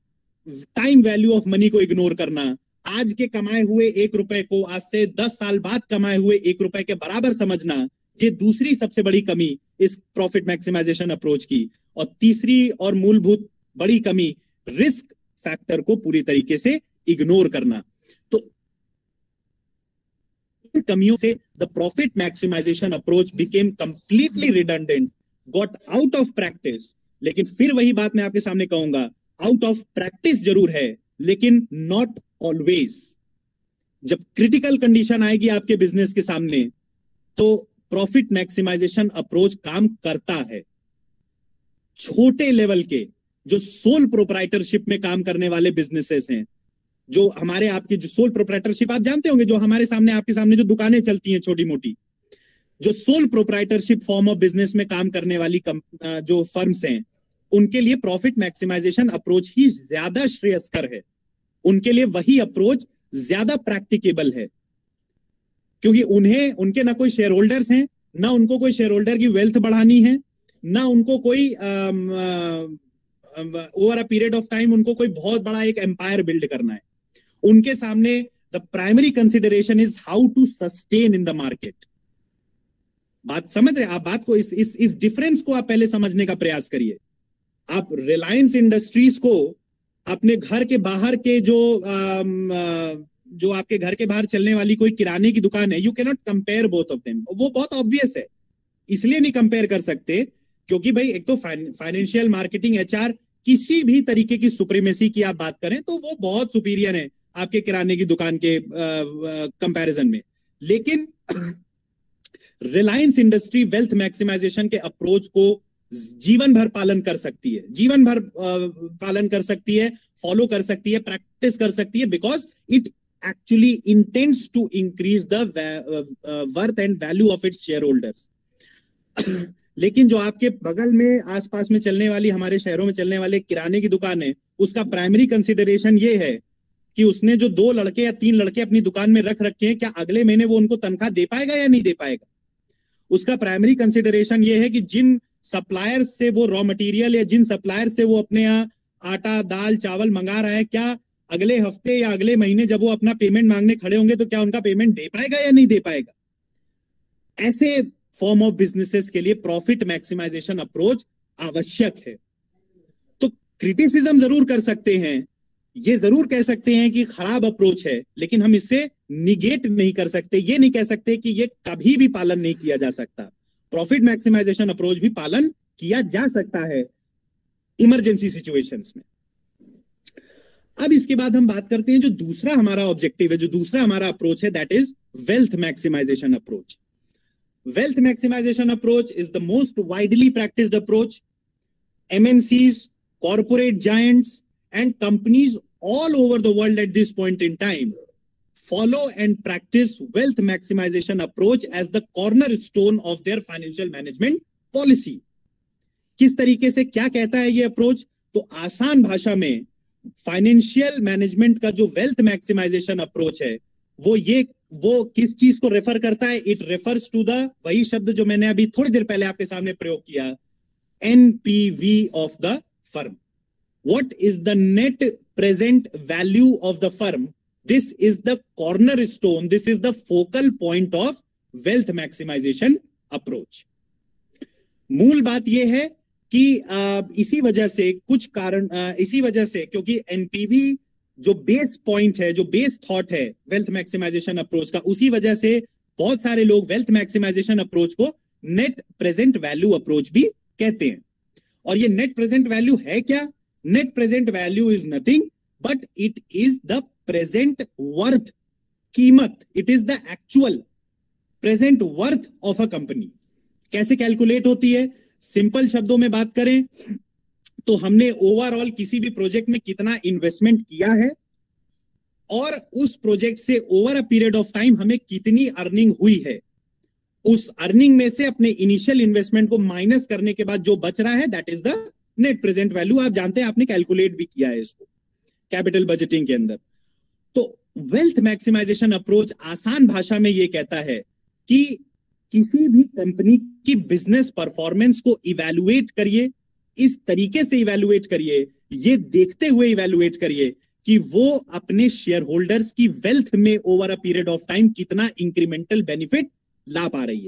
टाइम वैल्यू ऑफ मनी को इग्नोर करना। आज के कमाए हुए एक रुपए को आज से दस साल बाद कमाए हुए एक रुपए के बराबर समझना, ये दूसरी सबसे बड़ी कमी इस प्रॉफिट मैक्सिमाइजेशन अप्रोच की। और तीसरी और मूलभूत बड़ी कमी, रिस्क फैक्टर को पूरी तरीके से इग्नोर करना। तो इन कमियों से the profit maximisation approach became completely redundant, got out of practice. लेकिन फिर वही बात मैं आपके सामने कहूंगा, आउट ऑफ प्रैक्टिस जरूर है लेकिन नॉट ऑलवेज। जब क्रिटिकल कंडीशन आएगी आपके बिजनेस के सामने तो प्रॉफिट मैक्सिमाइजेशन अप्रोच काम करता है। छोटे लेवल के जो सोल प्रोप्राइटरशिप में काम करने वाले बिजनेसेस हैं जो हमारे आपके जो सोल प्रोप्राइटरशिप आप जानते होंगे, जो हमारे सामने आपके सामने जो दुकानें चलती हैं छोटी मोटी, जो sole proprietorship form of business में काम करने वाली जो फर्म्स हैं, उनके लिए प्रॉफिट मैक्सिमाइजेशन अप्रोच ही ज्यादा श्रेयस्कर है, उनके लिए वही अप्रोच ज्यादा प्रैक्टिकेबल है, क्योंकि उन्हें उनके ना कोई शेयर होल्डर्स हैं, ना उनको कोई शेयर होल्डर की वेल्थ बढ़ानी है, ना उनको कोई over a period of time उनको कोई बहुत बड़ा एक एम्पायर बिल्ड करना है। उनके सामने the primary consideration is how to sustain in the market. बात समझ रहे आप? बात को इस इस इस डिफरेंस को आप पहले समझने का प्रयास करिए। आप रिलायंस इंडस्ट्रीज को अपने घर के बाहर के जो आम, जो आपके घर के बाहर चलने वाली कोई किराने की दुकान है, you can not compare both of them. वो बहुत ऑब्वियस है, इसलिए नहीं कंपेयर कर सकते क्योंककि भाई एक तो फाइनेंशियल मार्केटिंग एचआर किसी भी तरीके की सुप्रीमेसी की आप बात करें तो वो बहुत सुपीरियर है आपके किराने की दुकान के कंपैरिजन में। लेकिन रिलायंस इंडस्ट्री वेल्थ मैक्सिमाइजेशन के अप्रोच को जीवन भर पालन कर सकती है, जीवन भर पालन कर सकती है, फॉलो कर सकती है, प्रैक्टिस कर सकती है, because it actually intends to increase the worth and value of its shareholders. लेकिन जो आपके बगल में आसपास में चलने वाली, हमारे शहरों में चलने वाले किराने की दुकान है, उसका प्राइमरी कंसिडरेशन ये है कि उसने जो दो लड़के या तीन लड़के अपनी दुकान में रख रखे हैं, क्या अगले महीने वो उनको तनख्वाह दे पाएगा या नहीं दे पाएगा। उसका प्राइमरी कंसिडरेशन ये है कि जिन सप्लायर से वो रॉ मटेरियल या जिन सप्लायर से वो अपने यहाँ आटा दाल चावल मंगा रहा है, क्या अगले हफ्ते या अगले महीने जब वो अपना पेमेंट मांगने खड़े होंगे तो क्या उनका पेमेंट दे पाएगा या नहीं दे पाएगा। ऐसे फॉर्म ऑफ बिजनेसेस के लिए प्रॉफिट मैक्सिमाइजेशन अप्रोच आवश्यक है। तो क्रिटिसिज्म जरूर कर सकते हैं, ये जरूर कह सकते हैं कि खराब अप्रोच है, लेकिन हम इससे निगेट नहीं कर सकते, ये नहीं कह सकते कि ये कभी भी पालन नहीं किया जा सकता। प्रॉफिट मैक्सिमाइजेशन अप्रोच भी पालन किया जा सकता है इमरजेंसी सिचुएशंस में। अब इसके बाद हम बात करते हैं जो दूसरा हमारा ऑब्जेक्टिव है, जो दूसरा हमारा अप्रोच है, that is wealth maximization approach. Wealth maximization approach is the most widely practiced approach. M N Cs, corporate giants, and companies all over the world at this point in time follow and practice wealth maximization approach as the cornerstone of their financial management policy. किस तरीके से क्या कहता है ये approach? तो आसान भाषा में फाइनेंशियल मैनेजमेंट का जो वेल्थ मैक्सिमाइजेशन अप्रोच है वो ये वो किस चीज को रेफर करता है? इट रेफर्स टू द, वही शब्द जो मैंने अभी थोड़ी देर पहले आपके सामने प्रयोग किया, NPV of the firm. What is the net present value of the firm? This is the cornerstone, this is the focal point of wealth maximization approach. मूल बात यह है कि आ, इसी वजह से कुछ कारण आ, इसी वजह से क्योंकि एनपीवी जो बेस पॉइंट है, जो बेस थॉट है वेल्थ मैक्सिमाइजेशन अप्रोच का, उसी वजह से बहुत सारे लोग वेल्थ मैक्सिमाइजेशन अप्रोच को नेट प्रेजेंट वैल्यू अप्रोच भी कहते हैं। और ये नेट प्रेजेंट वैल्यू है क्या? Net present value is nothing but it is the present worth, कीमत, it is the actual present worth of a company. कैसे कैलकुलेट होती है? सिंपल शब्दों में बात करें तो हमने ओवरऑल किसी भी प्रोजेक्ट में कितना इन्वेस्टमेंट किया है और उस प्रोजेक्ट से over a period of time हमें कितनी अर्निंग हुई है, उस अर्निंग में से अपने इनिशियल इन्वेस्टमेंट को माइनस करने के बाद जो बच रहा है, that is the net present value. आप जानते हैं, आपने कैलकुलेट भी किया है इसको कैपिटल बजटिंग के अंदर। तो वेल्थ मैक्सिमाइजेशन अप्रोच आसान भाषा में यह कहता है कि किसी भी कंपनी की बिजनेस परफॉर्मेंस को इवैल्यूएट करिए, इस तरीके से इवैल्यूएट करिए, ये देखते हुए इवैल्यूएट करिए कि वो अपने शेयर होल्डर्स की वेल्थ में over a period of time कितना इंक्रीमेंटल बेनिफिट ला पा रही है।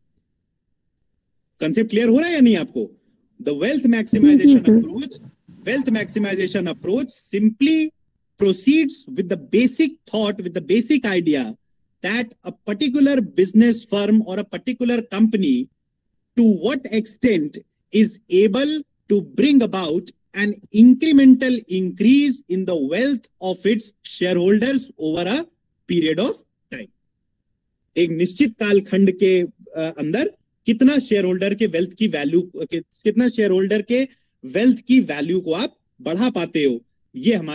कंसेप्ट क्लियर हो रहा है या नहीं आपको? The wealth maximization approach wealth maximization approach simply proceeds with the basic thought, with the basic idea that a particular business firm और a particular company to what extent is able to bring about an incremental increase in the wealth of its shareholders over a period of time. एक निश्चित कालखंड के अंदर कितना shareholder के wealth की value, कितना शेयर होल्डर के वेल्थ की वैल्यू को आप बढ़ा पाते हो, ये हमारा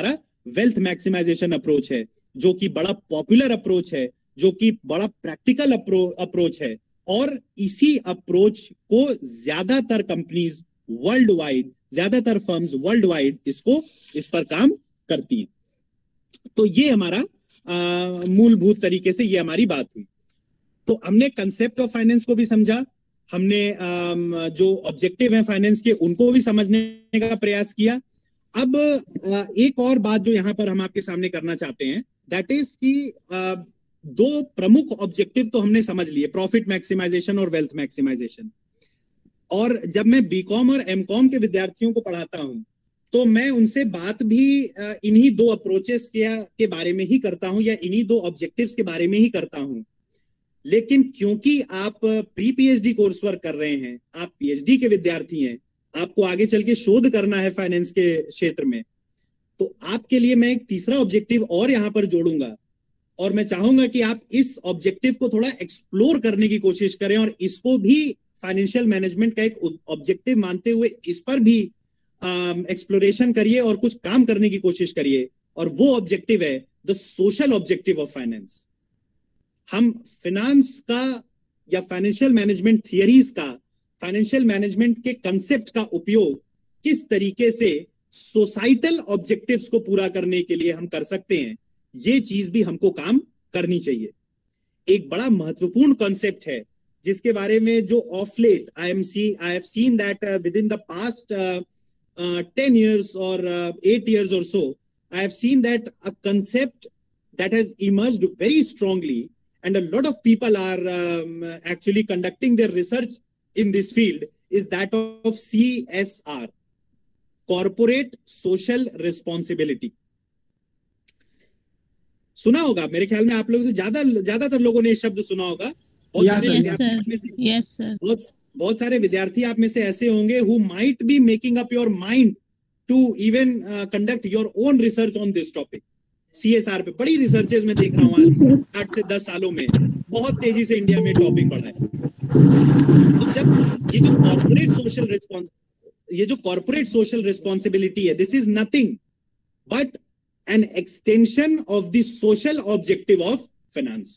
वेल्थ मैक्सिमाइजेशन अप्रोच है, जो कि बड़ा पॉपुलर अप्रोच है, जो कि बड़ा प्रैक्टिकल अप्रोच है, और इसी अप्रोच को ज्यादातर कंपनीज वर्ल्ड वाइड, ज्यादातर फर्म्स वर्ल्ड वाइड इसको इस पर काम करती हैं। तो ये हमारा मूलभूत तरीके से ये हमारी बात हुई। तो हमने कंसेप्ट ऑफ फाइनेंस को भी समझा, हमने आ, जो ऑब्जेक्टिव है फाइनेंस के उनको भी समझने का प्रयास किया। अब आ, एक और बात जो यहाँ पर हम आपके सामने करना चाहते हैं, दैट इज कि आ, दो प्रमुख ऑब्जेक्टिव तो हमने समझ लिए, प्रॉफिट मैक्सिमाइजेशन और वेल्थ मैक्सिमाइजेशन। और जब मैं बीकॉम और एमकॉम के विद्यार्थियों को पढ़ाता हूं तो मैं उनसे बात भी इन्हीं दो अप्रोचेस के, के बारे में ही करता हूं, या इन्हीं दो ऑब्जेक्टिव्स के बारे में ही करता हूं। लेकिन क्योंकि आप प्री पीएचडी कोर्स वर्क कर रहे हैं, आप पीएचडी के विद्यार्थी हैं, आपको आगे चल के शोध करना है फाइनेंस के क्षेत्र में, तो आपके लिए मैं एक तीसरा ऑब्जेक्टिव और यहां पर जोड़ूंगा, और मैं चाहूंगा कि आप इस ऑब्जेक्टिव को थोड़ा एक्सप्लोर करने की कोशिश करें और इसको भी फाइनेंशियल मैनेजमेंट का एक ऑब्जेक्टिव मानते हुए इस पर भी एक्सप्लोरेशन uh, करिए और कुछ काम करने की कोशिश करिए। और वो ऑब्जेक्टिव है the social objective of finance. हम फाइनेंस का या फाइनेंशियल मैनेजमेंट थियरीज का, फाइनेंशियल मैनेजमेंट के कंसेप्ट का उपयोग किस तरीके से सोसाइटल ऑब्जेक्टिव्स को पूरा करने के लिए हम कर सकते हैं, ये चीज भी हमको काम करनी चाहिए। एक बड़ा महत्वपूर्ण कॉन्सेप्ट है जिसके बारे में जो of late I am see I have seen that within the past ten years or uh, eight years or so, I have seen that a concept that has emerged very strongly, and a lot of people are um, actually conducting their research in this field, is that of C S R, Corporate Social Responsibility. सुना होगा, मेरे ख्याल में आप लोगों से ज्यादा ज्यादातर लोगों ने ये शब्द सुना होगा। बहुत yes, सारे yes, विद्यार्थी yes, sir. बहुत बहुत सारे विद्यार्थी आप में से ऐसे होंगे who might be making up your mind to even uh, conduct your own research on this topic. C S R पे बड़ी रिसर्चेस में देख रहा हूँ आज आठ से दस सालों में बहुत तेजी से इंडिया में टॉपिक बढ़ा है। तो जब ये जो कॉर्पोरेट सोशल रिस्पॉन्स ये जो कॉर्पोरेट सोशल रिस्पॉन्सिबिलिटी है, this is nothing but an extension of the social objective of finance.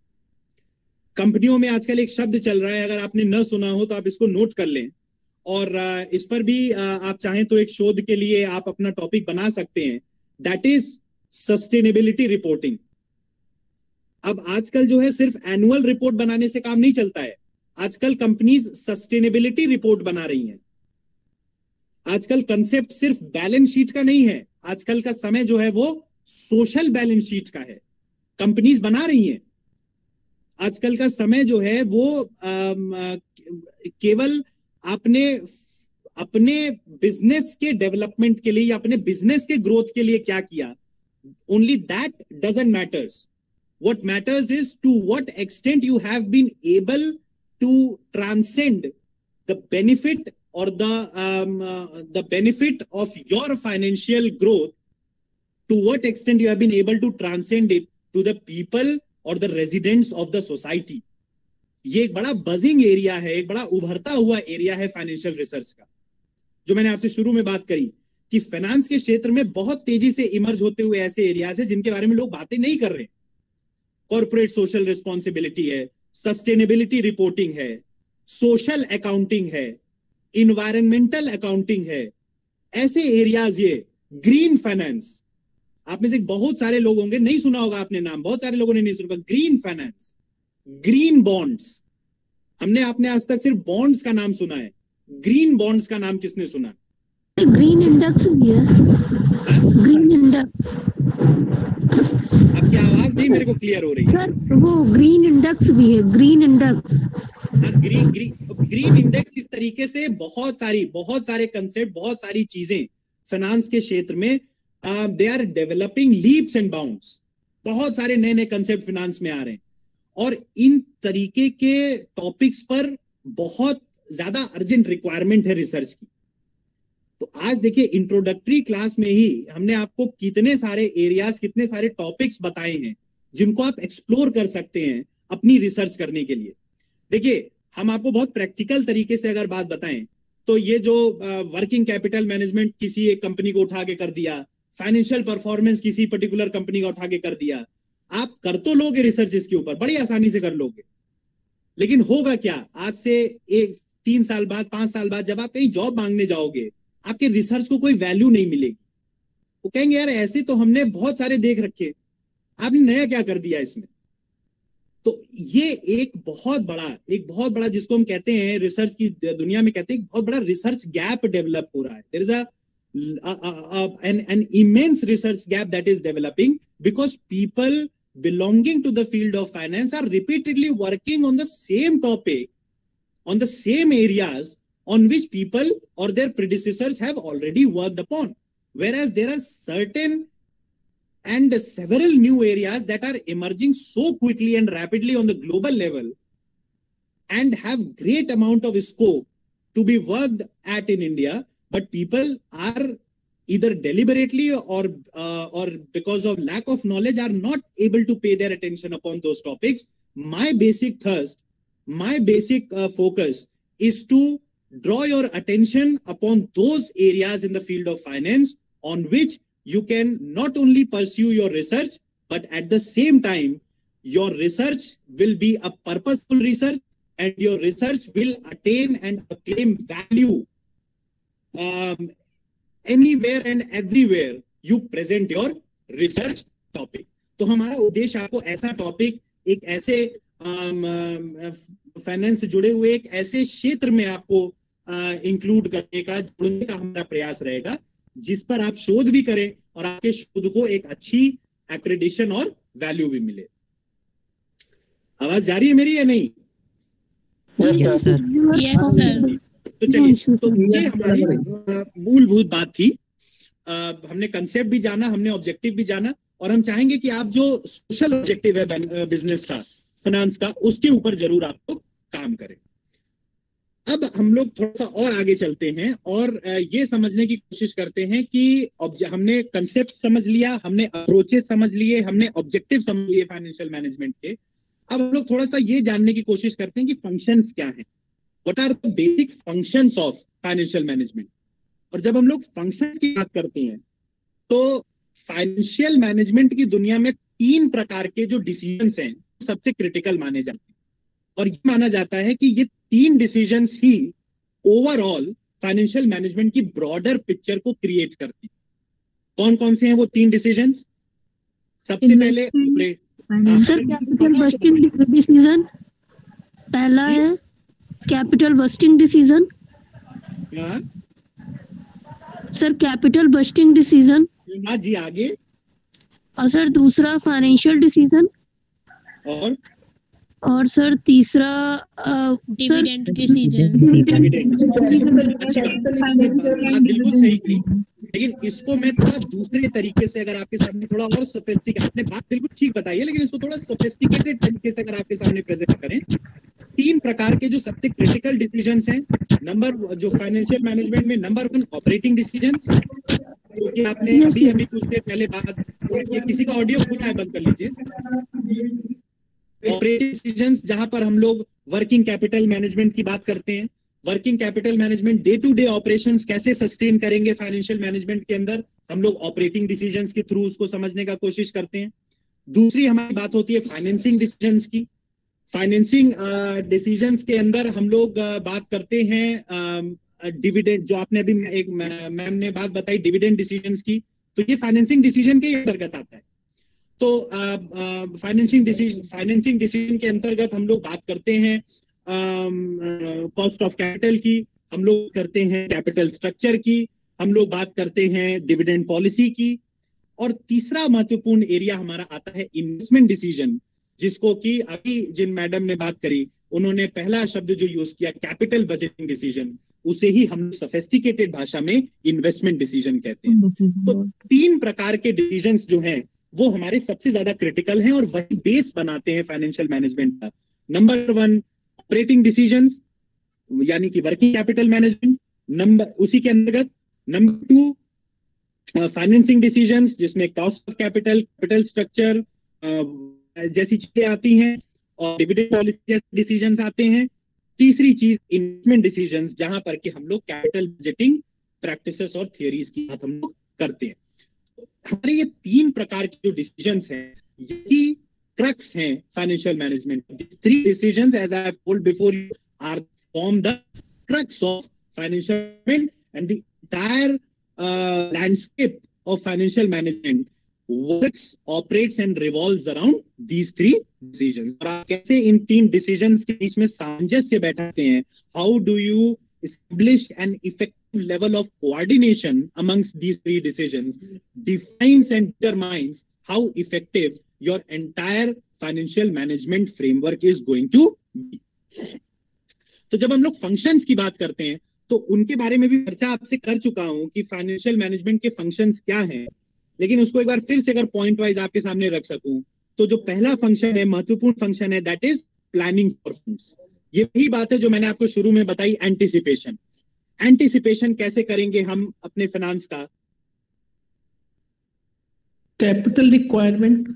कंपनियों में आजकल एक शब्द चल रहा है, अगर आपने न सुना हो तो आप इसको नोट कर लें, और इस पर भी आप चाहें तो एक शोध के लिए आप अपना टॉपिक बना सकते हैं, दैट इज सस्टेनेबिलिटी रिपोर्टिंग। अब आजकल जो है सिर्फ एनुअल रिपोर्ट बनाने से काम नहीं चलता है, आजकल कंपनीज सस्टेनेबिलिटी रिपोर्ट बना रही हैं। आजकल कंसेप्ट सिर्फ बैलेंस शीट का नहीं है, आजकल का समय जो है वो सोशल बैलेंस शीट का है, कंपनीज बना रही हैं। आजकल का समय जो है वो आ, केवल आपने अपने बिजनेस के डेवलपमेंट के लिए या अपने बिजनेस के ग्रोथ के लिए क्या किया, only that doesn't matters. What matters is to what extent you have been able to transcend the benefit और the the benefit of your financial growth, to what extent you have been able to transcend it to the people और the residents of the society. ये एक बड़ा buzzing area है, एक बड़ा उभरता हुआ एरिया है फाइनेंशियल रिसर्च का, जो मैंने आपसे शुरू में बात करी कि फाइनेंस के क्षेत्र में बहुत तेजी से इमर्ज होते हुए ऐसे एरियाज है जिनके बारे में लोग बातें नहीं कर रहे। कॉर्पोरेट सोशल रिस्पॉन्सिबिलिटी है, सस्टेनेबिलिटी रिपोर्टिंग है, सोशल अकाउंटिंग है, इन्वायरमेंटल अकाउंटिंग है, ऐसे एरियाज, ये ग्रीन फाइनेंस। आप में से बहुत सारे लोग होंगे नहीं सुना होगा आपने नाम, बहुत सारे लोगों ने नहीं सुना, ग्रीन फाइनेंस, ग्रीन बॉन्ड्स। हमने आपने आज तक सिर्फ बॉन्ड्स का नाम सुना है, ग्रीन बॉन्ड्स का नाम किसने सुना? ग्रीन इंडेक्स भी है, ग्रीन इंडेक्स। आपकी आवाज नहीं मेरे को क्लियर हो रही है सर, वो ग्रीन इंडेक्स भी है, ग्रीन इंडेक्स। हाँ, ग्रीन ग्रीन ग्रीन इंडेक्स। इस तरीके से बहुत सारी बहुत सारे कंसेप्ट, बहुत सारी चीजें फाइनेंस के क्षेत्र में they are developing leaps and bounds. बहुत सारे नए नए कंसेप्ट फाइनेंस में आ रहे हैं और इन तरीके के टॉपिक्स पर बहुत ज्यादा अर्जेंट रिक्वायरमेंट है रिसर्च की। तो आज देखिए इंट्रोडक्टरी क्लास में ही हमने आपको कितने सारे एरियाज, कितने सारे टॉपिक्स बताए हैं जिनको आप एक्सप्लोर कर सकते हैं अपनी रिसर्च करने के लिए। देखिए हम आपको बहुत प्रैक्टिकल तरीके से अगर बात बताएं तो ये जो वर्किंग कैपिटल मैनेजमेंट किसी एक कंपनी को उठा के कर दिया, फाइनेंशियल परफॉर्मेंस किसी पर्टिकुलर कंपनी का उठा के कर दिया, आप कर तो लोगे रिसर्च इसके ऊपर, बड़ी आसानी से कर लोगे, लेकिन होगा क्या आज से एक तीन साल बाद, पांच साल बाद जब आप कहीं जॉब मांगने जाओगे, आपके रिसर्च को कोई वैल्यू नहीं मिलेगी। वो कहेंगे यार ऐसे तो हमने बहुत सारे देख रखे, आपने नया क्या कर दिया इसमें। तो ये एक बहुत बड़ा एक बहुत बड़ा जिसको हम कहते हैं रिसर्च की दुनिया में कहते हैं बहुत बड़ा रिसर्च गैप डेवलप हो रहा है। There is a an an immense research gap that is developing because people belonging to the field of finance are repeatedly working on the same topic, on the same areas on which people or their predecessors have already worked upon, whereas there are certain and several new areas that are emerging so quickly and rapidly on the global level and have great amount of scope to be worked at in India, but people are either deliberately or uh, or because of lack of knowledge are not able to pay their attention upon those topics. My basic thirst, my basic uh, focus is to draw your attention upon those areas in the field of finance on which you can not only pursue your research, but at the same time, your research will be a purposeful research and your research will attain and acclaim value um, anywhere and everywhere you present your research topic. तो हमारा उद्देश्य आपको ऐसा topic एक ऐसे finance से जुड़े हुए एक ऐसे क्षेत्र में आपको इंक्लूड करने का, जोड़ने का हमारा प्रयास रहेगा जिस पर आप शोध भी करें और आपके शोध को एक अच्छी एक्रेडिशन और वैल्यू भी मिले। आवाज जा रही है मेरी या नहीं? Yes sir, yes sir. तो चलिए, तो ये हमारी मूलभूत बात थी। आ, हमने कंसेप्ट भी जाना, हमने ऑब्जेक्टिव भी जाना, और हम चाहेंगे कि आप जो सोशल ऑब्जेक्टिव है बिजनेस का, फाइनेंस का, उसके ऊपर जरूर आपको काम करें। अब हम लोग थोड़ा सा और आगे चलते हैं और ये समझने की कोशिश करते हैं कि हमने कंसेप्ट समझ लिया, हमने अप्रोचेस समझ लिए, हमने ऑब्जेक्टिव समझ लिए फाइनेंशियल मैनेजमेंट के। अब हम लोग थोड़ा सा ये जानने की कोशिश करते हैं कि फंक्शंस क्या हैं, what are the basic functions of financial management. और जब हम लोग फंक्शन की बात करते हैं तो फाइनेंशियल मैनेजमेंट की दुनिया में तीन प्रकार के जो डिसीजंस हैं सबसे क्रिटिकल माने जाते हैं, और ये माना जाता है कि ये तीन डिसीजंस ही ओवरऑल फाइनेंशियल मैनेजमेंट की ब्रॉडर पिक्चर को क्रिएट करती हैं। कौन कौन से हैं वो तीन डिसीजंस? सबसे पहले सर कैपिटल बस्टिंग डिसीजन पहला है, capital budgeting decision sir, capital budgeting decision. हाँ जी, आगे। और सर दूसरा फाइनेंशियल डिसीजन, और और सर तीसरा डिविडेंड डिसीजन। बिल्कुल सही की, लेकिन इसको मैं थोड़ा दूसरे तरीके से अगर आपके सामने थोड़ा और सोफिस्टिकेट, आपने बात बिल्कुल ठीक बताई है, लेकिन इसको थोड़ा सोफिस्टिकेटेड तरीके से अगर आपके सामने प्रेजेंट करें, तीन प्रकार के जो सबसे क्रिटिकल डिसीजंस हैं, नंबर जो फाइनेंशियल मैनेजमेंट में नंबर वन ऑपरेटिंग डिसीजंस, क्योंकि आपने अभी अभी कुछ देर पहले बात, ये किसी का ऑडियो खुला है, बंद कर लीजिए। ऑपरेटिंग डिसीजंस जहां पर हम लोग वर्किंग कैपिटल मैनेजमेंट की बात करते हैं, working capital management day to day operations कैसे सस्टेन करेंगे फाइनेंशियल मैनेजमेंट के अंदर, हम लोग ऑपरेटिंग डिसीजंस के थ्रू उसको समझने का कोशिश करते हैं। दूसरी हमारी बात होती है फाइनेंसिंग डिसीजंस की। फाइनेंसिंग डिसीजंस के अंदर हम लोग uh, बात करते हैं डिविडेंड, uh, जो आपने अभी एक मैम ने बात बताई डिविडेंड डिसीजंस की, तो ये फाइनेंसिंग डिसीजन के अंतर्गत आता है। तो फाइनेंसिंग डिसीजन फाइनेंसिंग डिसीजन के अंतर्गत हम लोग बात करते हैं कॉस्ट ऑफ कैपिटल की, हम लोग करते हैं कैपिटल स्ट्रक्चर की, हम लोग बात करते हैं डिविडेंड पॉलिसी की, और तीसरा महत्वपूर्ण एरिया हमारा आता है इन्वेस्टमेंट डिसीजन, जिसको कि अभी जिन मैडम ने बात करी उन्होंने पहला शब्द जो यूज किया कैपिटल बजटिंग डिसीजन, उसे ही हम सोफिस्टिकेटेड भाषा में इन्वेस्टमेंट डिसीजन कहते हैं। तो तीन प्रकार के डिसीजंस जो हैं वो हमारे सबसे ज्यादा क्रिटिकल हैं और वही बेस बनाते हैं फाइनेंशियल मैनेजमेंट का। नंबर वन ऑपरेटिंग डिसीजंस, यानी कि वर्किंग कैपिटल मैनेजमेंट, नंबर उसी के अंतर्गत नंबर टू फाइनेंसिंग डिसीजंस, जिसमें cost of capital, capital structure जैसी चीजें आती हैं, और डिविडेंड पॉलिसी जैसे डिसीजंस आते हैं। तीसरी चीज इन्वेस्टमेंट डिसीजंस, जहां पर कि हम लोग कैपिटल बजटिंग प्रैक्टिसेस और थियरीज की बात हम लोग करते हैं। हमारे ये तीन प्रकार के जो डिसीजंस हैं यही क्रक्स हैं financial management. Three decisions as I have told before you are form the crux of financial management and the entire landscape of financial management works, operates and revolves around these three decisions। और आप कैसे इन तीन decisions के बीच में सामंजस्य बैठाते हैं? How do you establish an effective level of coordination amongst these three decisions? Defines and determines how effective your entire financial management framework is going to be। तो जब हम लोग functions की बात करते हैं तो उनके बारे में भी चर्चा आपसे कर चुका हूं कि फाइनेंशियल मैनेजमेंट के functions क्या हैं, लेकिन उसको एक बार फिर से अगर पॉइंट वाइज आपके सामने रख सकूं तो जो पहला फंक्शन है, महत्वपूर्ण फंक्शन है, that is planning for funds. ये वही बात है जो मैंने आपको शुरू में बताई, एंटिसिपेशन। एंटिसिपेशन कैसे करेंगे हम अपने फाइनेंस का? कैपिटल रिक्वायरमेंट,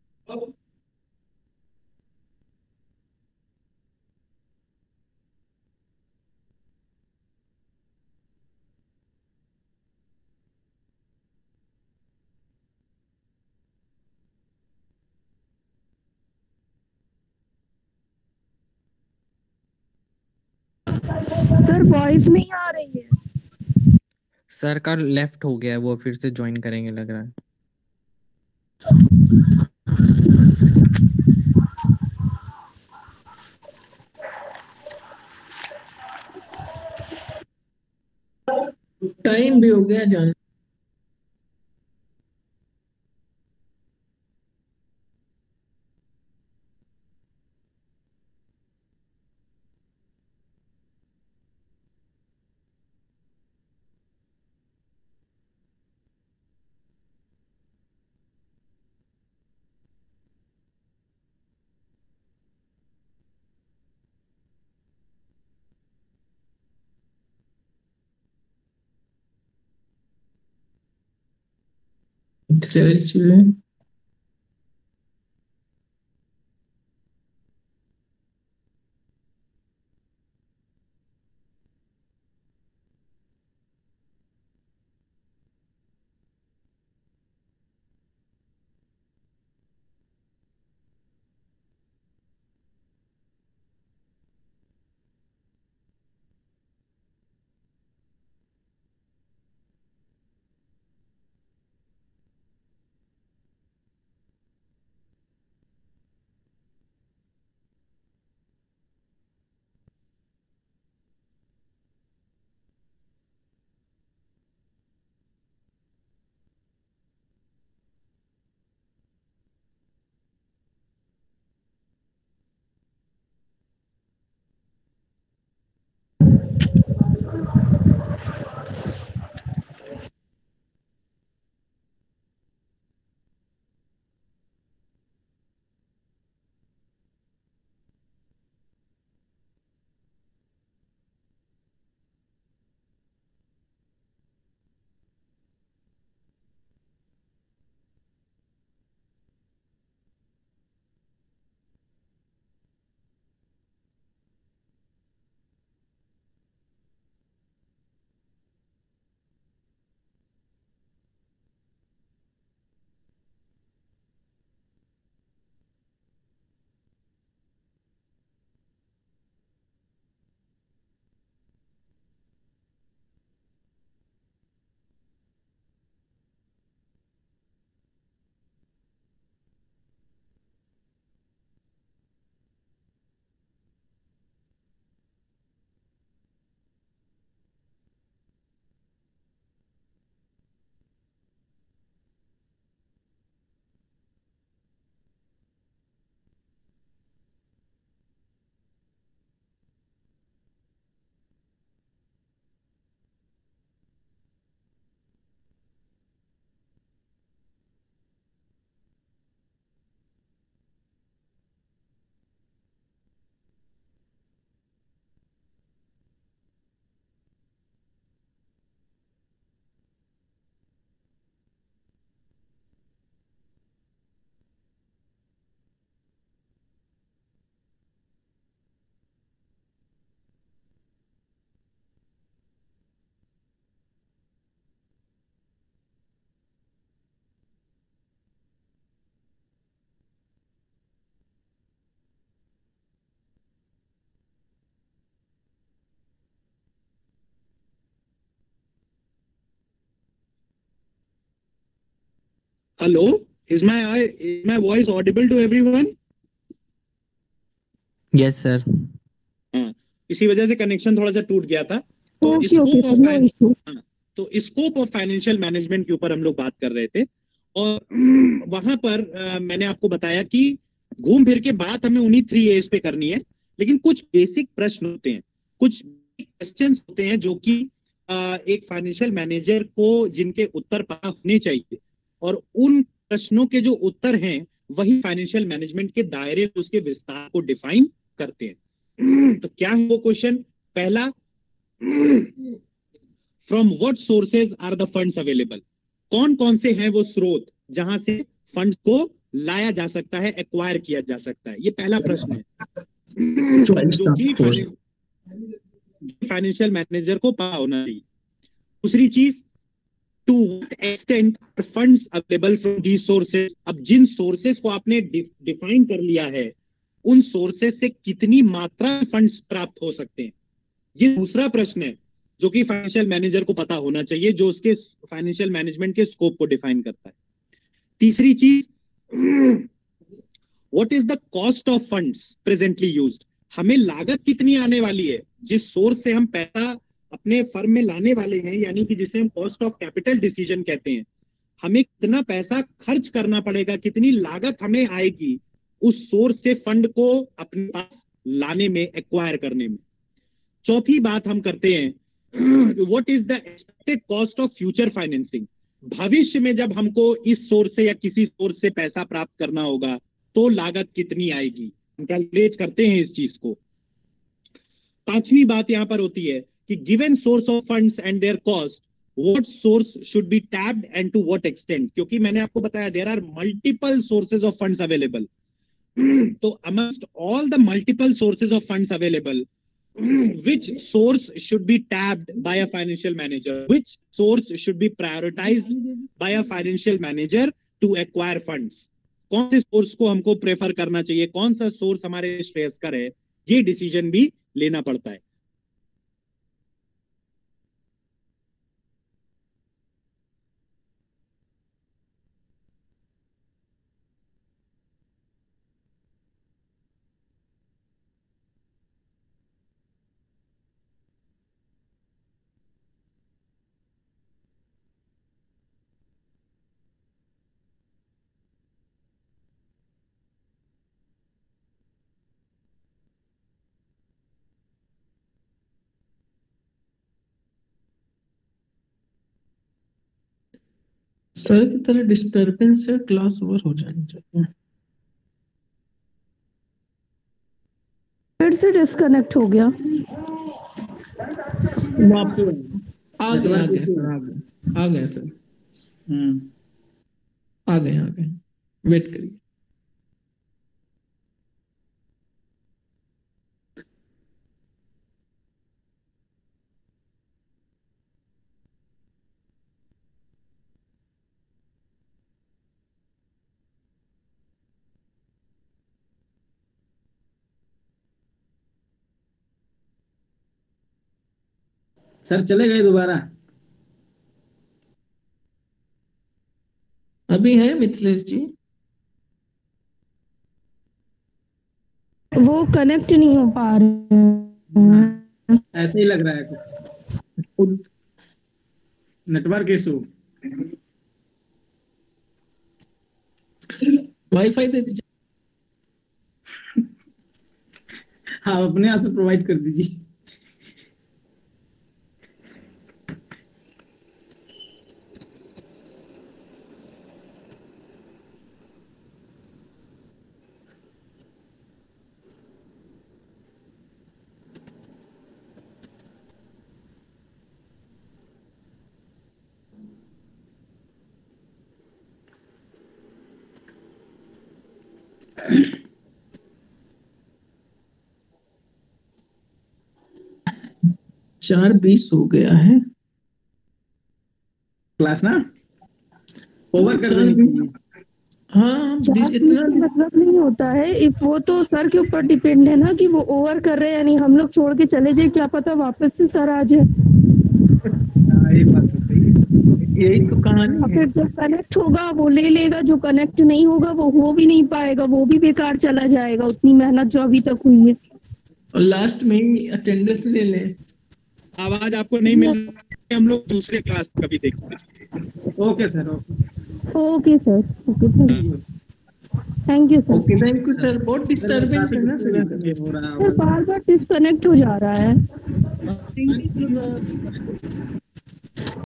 सर वॉइस नहीं आ रही है। सर का लेफ्ट हो गया है, वो फिर से ज्वाइन करेंगे लग रहा है। टाइम भी हो गया जान। चलिए Hello, is my is my voice audible to everyone? Yes sir. हाँ, इसी वजह से कनेक्शन थोड़ा सा टूट गया था। तो okay scope okay of no issue. हाँ, तो स्कोप ऑफ फाइनेंशियल मैनेजमेंट के ऊपर हम लोग बात कर रहे थे और वहां पर आ, मैंने आपको बताया कि घूम फिर के बात हमें उन्हीं थ्री एज पे करनी है, लेकिन कुछ बेसिक प्रश्न होते हैं, कुछ क्वेश्चंस होते हैं जो कि आ, एक फाइनेंशियल मैनेजर को जिनके उत्तर पता होने चाहिए, और उन प्रश्नों के जो उत्तर हैं वही फाइनेंशियल मैनेजमेंट के दायरे उसके विस्तार को डिफाइन करते हैं। तो क्या है वो क्वेश्चन? पहला, from what sources are the funds available? कौन कौन से हैं वो स्रोत जहां से फंड्स को लाया जा सकता है, एक्वायर किया जा सकता है? ये पहला प्रश्न है जो कि फाइनेंशियल मैनेजर को पता होना चाहिए। दूसरी चीज, to what extent funds available from these sources? अब जिन सोर्सेज को आपने डिफाइन कर लिया है, उन सोर्सेज से कितनी मात्रा में फंड्स प्राप्त हो सकते हैं? ये दूसरा प्रश्न है जो कि फाइनेंशियल मैनेजर को पता होना चाहिए, जो उसके फाइनेंशियल मैनेजमेंट के स्कोप को डिफाइन करता है। तीसरी चीज, what is the cost of funds presently used? हमें लागत कितनी आने वाली है जिस सोर्स से हम पैसा अपने फर्म में लाने वाले हैं, यानी कि जिसे हम कॉस्ट ऑफ कैपिटल डिसीजन कहते हैं। हमें कितना पैसा खर्च करना पड़ेगा, कितनी लागत हमें आएगी उस सोर्स से फंड को अपने पास लाने में, एक्वायर करने में। चौथी बात हम करते हैं, what is the expected cost of future financing? भविष्य में जब हमको इस सोर्स से या किसी सोर्स से पैसा प्राप्त करना होगा तो लागत कितनी आएगी, हम कैलकुलेट करते हैं इस चीज को। पांचवी बात यहां पर होती है कि given source of funds and their cost, what source should be tapped and to what extent? क्योंकि मैंने आपको बताया there are multiple sources of funds available. तो amongst all the multiple sources of funds available, which source should be tapped by a financial manager? Which source should be prioritized by a financial manager to acquire funds? कौन से source को हमको prefer करना चाहिए, कौन सा source हमारे श्रेयस्कर है, ये डिसीजन भी लेना पड़ता है। सर की तरह डिस्टरबेंस है, क्लास ओवर हो जानी चाहिए। फिर से डिस्कनेक्ट हो गया। आ गया आ गया सर, आ गया आ गया सर, हम्म आ गए आ गए, वेट करिए। सर चले गए दोबारा? अभी है मिथिलेश जी? वो कनेक्ट नहीं हो पा रहे। ऐसे ही लग रहा है कुछ, नेटवर्क इशू। वाईफाई दे दीजिए। हाँ, अपने यहाँ से प्रोवाइड कर दीजिए। चार बीस हो गया है क्लास ना, ओवर कर चार देनी बीस। चाहिए। हाँ चार बीस बीस इतना का मतलब नहीं होता है, इफ वो तो सर के ऊपर डिपेंड है ना कि वो ओवर कर रहे हैं, यानी हम लोग छोड़ के चले जाए, क्या पता वापस से सर आ जाए। हाँ ये बात तो सही है, यही तो कहानी है। फिर जो कनेक्ट होगा वो ले लेगा, जो कनेक्ट नहीं होगा वो हो भी नहीं पाएगा, वो भी बेकार चला जाएगा, उतनी मेहनत जो अभी तक हुई है। और लास्ट में ही अटेंडेंस ले लें। आवाज आपको नहीं मिल रही, हम लोग दूसरे क्लास कभी देखते हैं। Okay sir, okay okay sir, okay thank you thank you sir. Okay thank you sir. बहुत डिस्टर्बेंस है ना सर, ये हो रहा है। सर बार बार डिस्कनेक्ट हो जा रहा है। Thank you sir.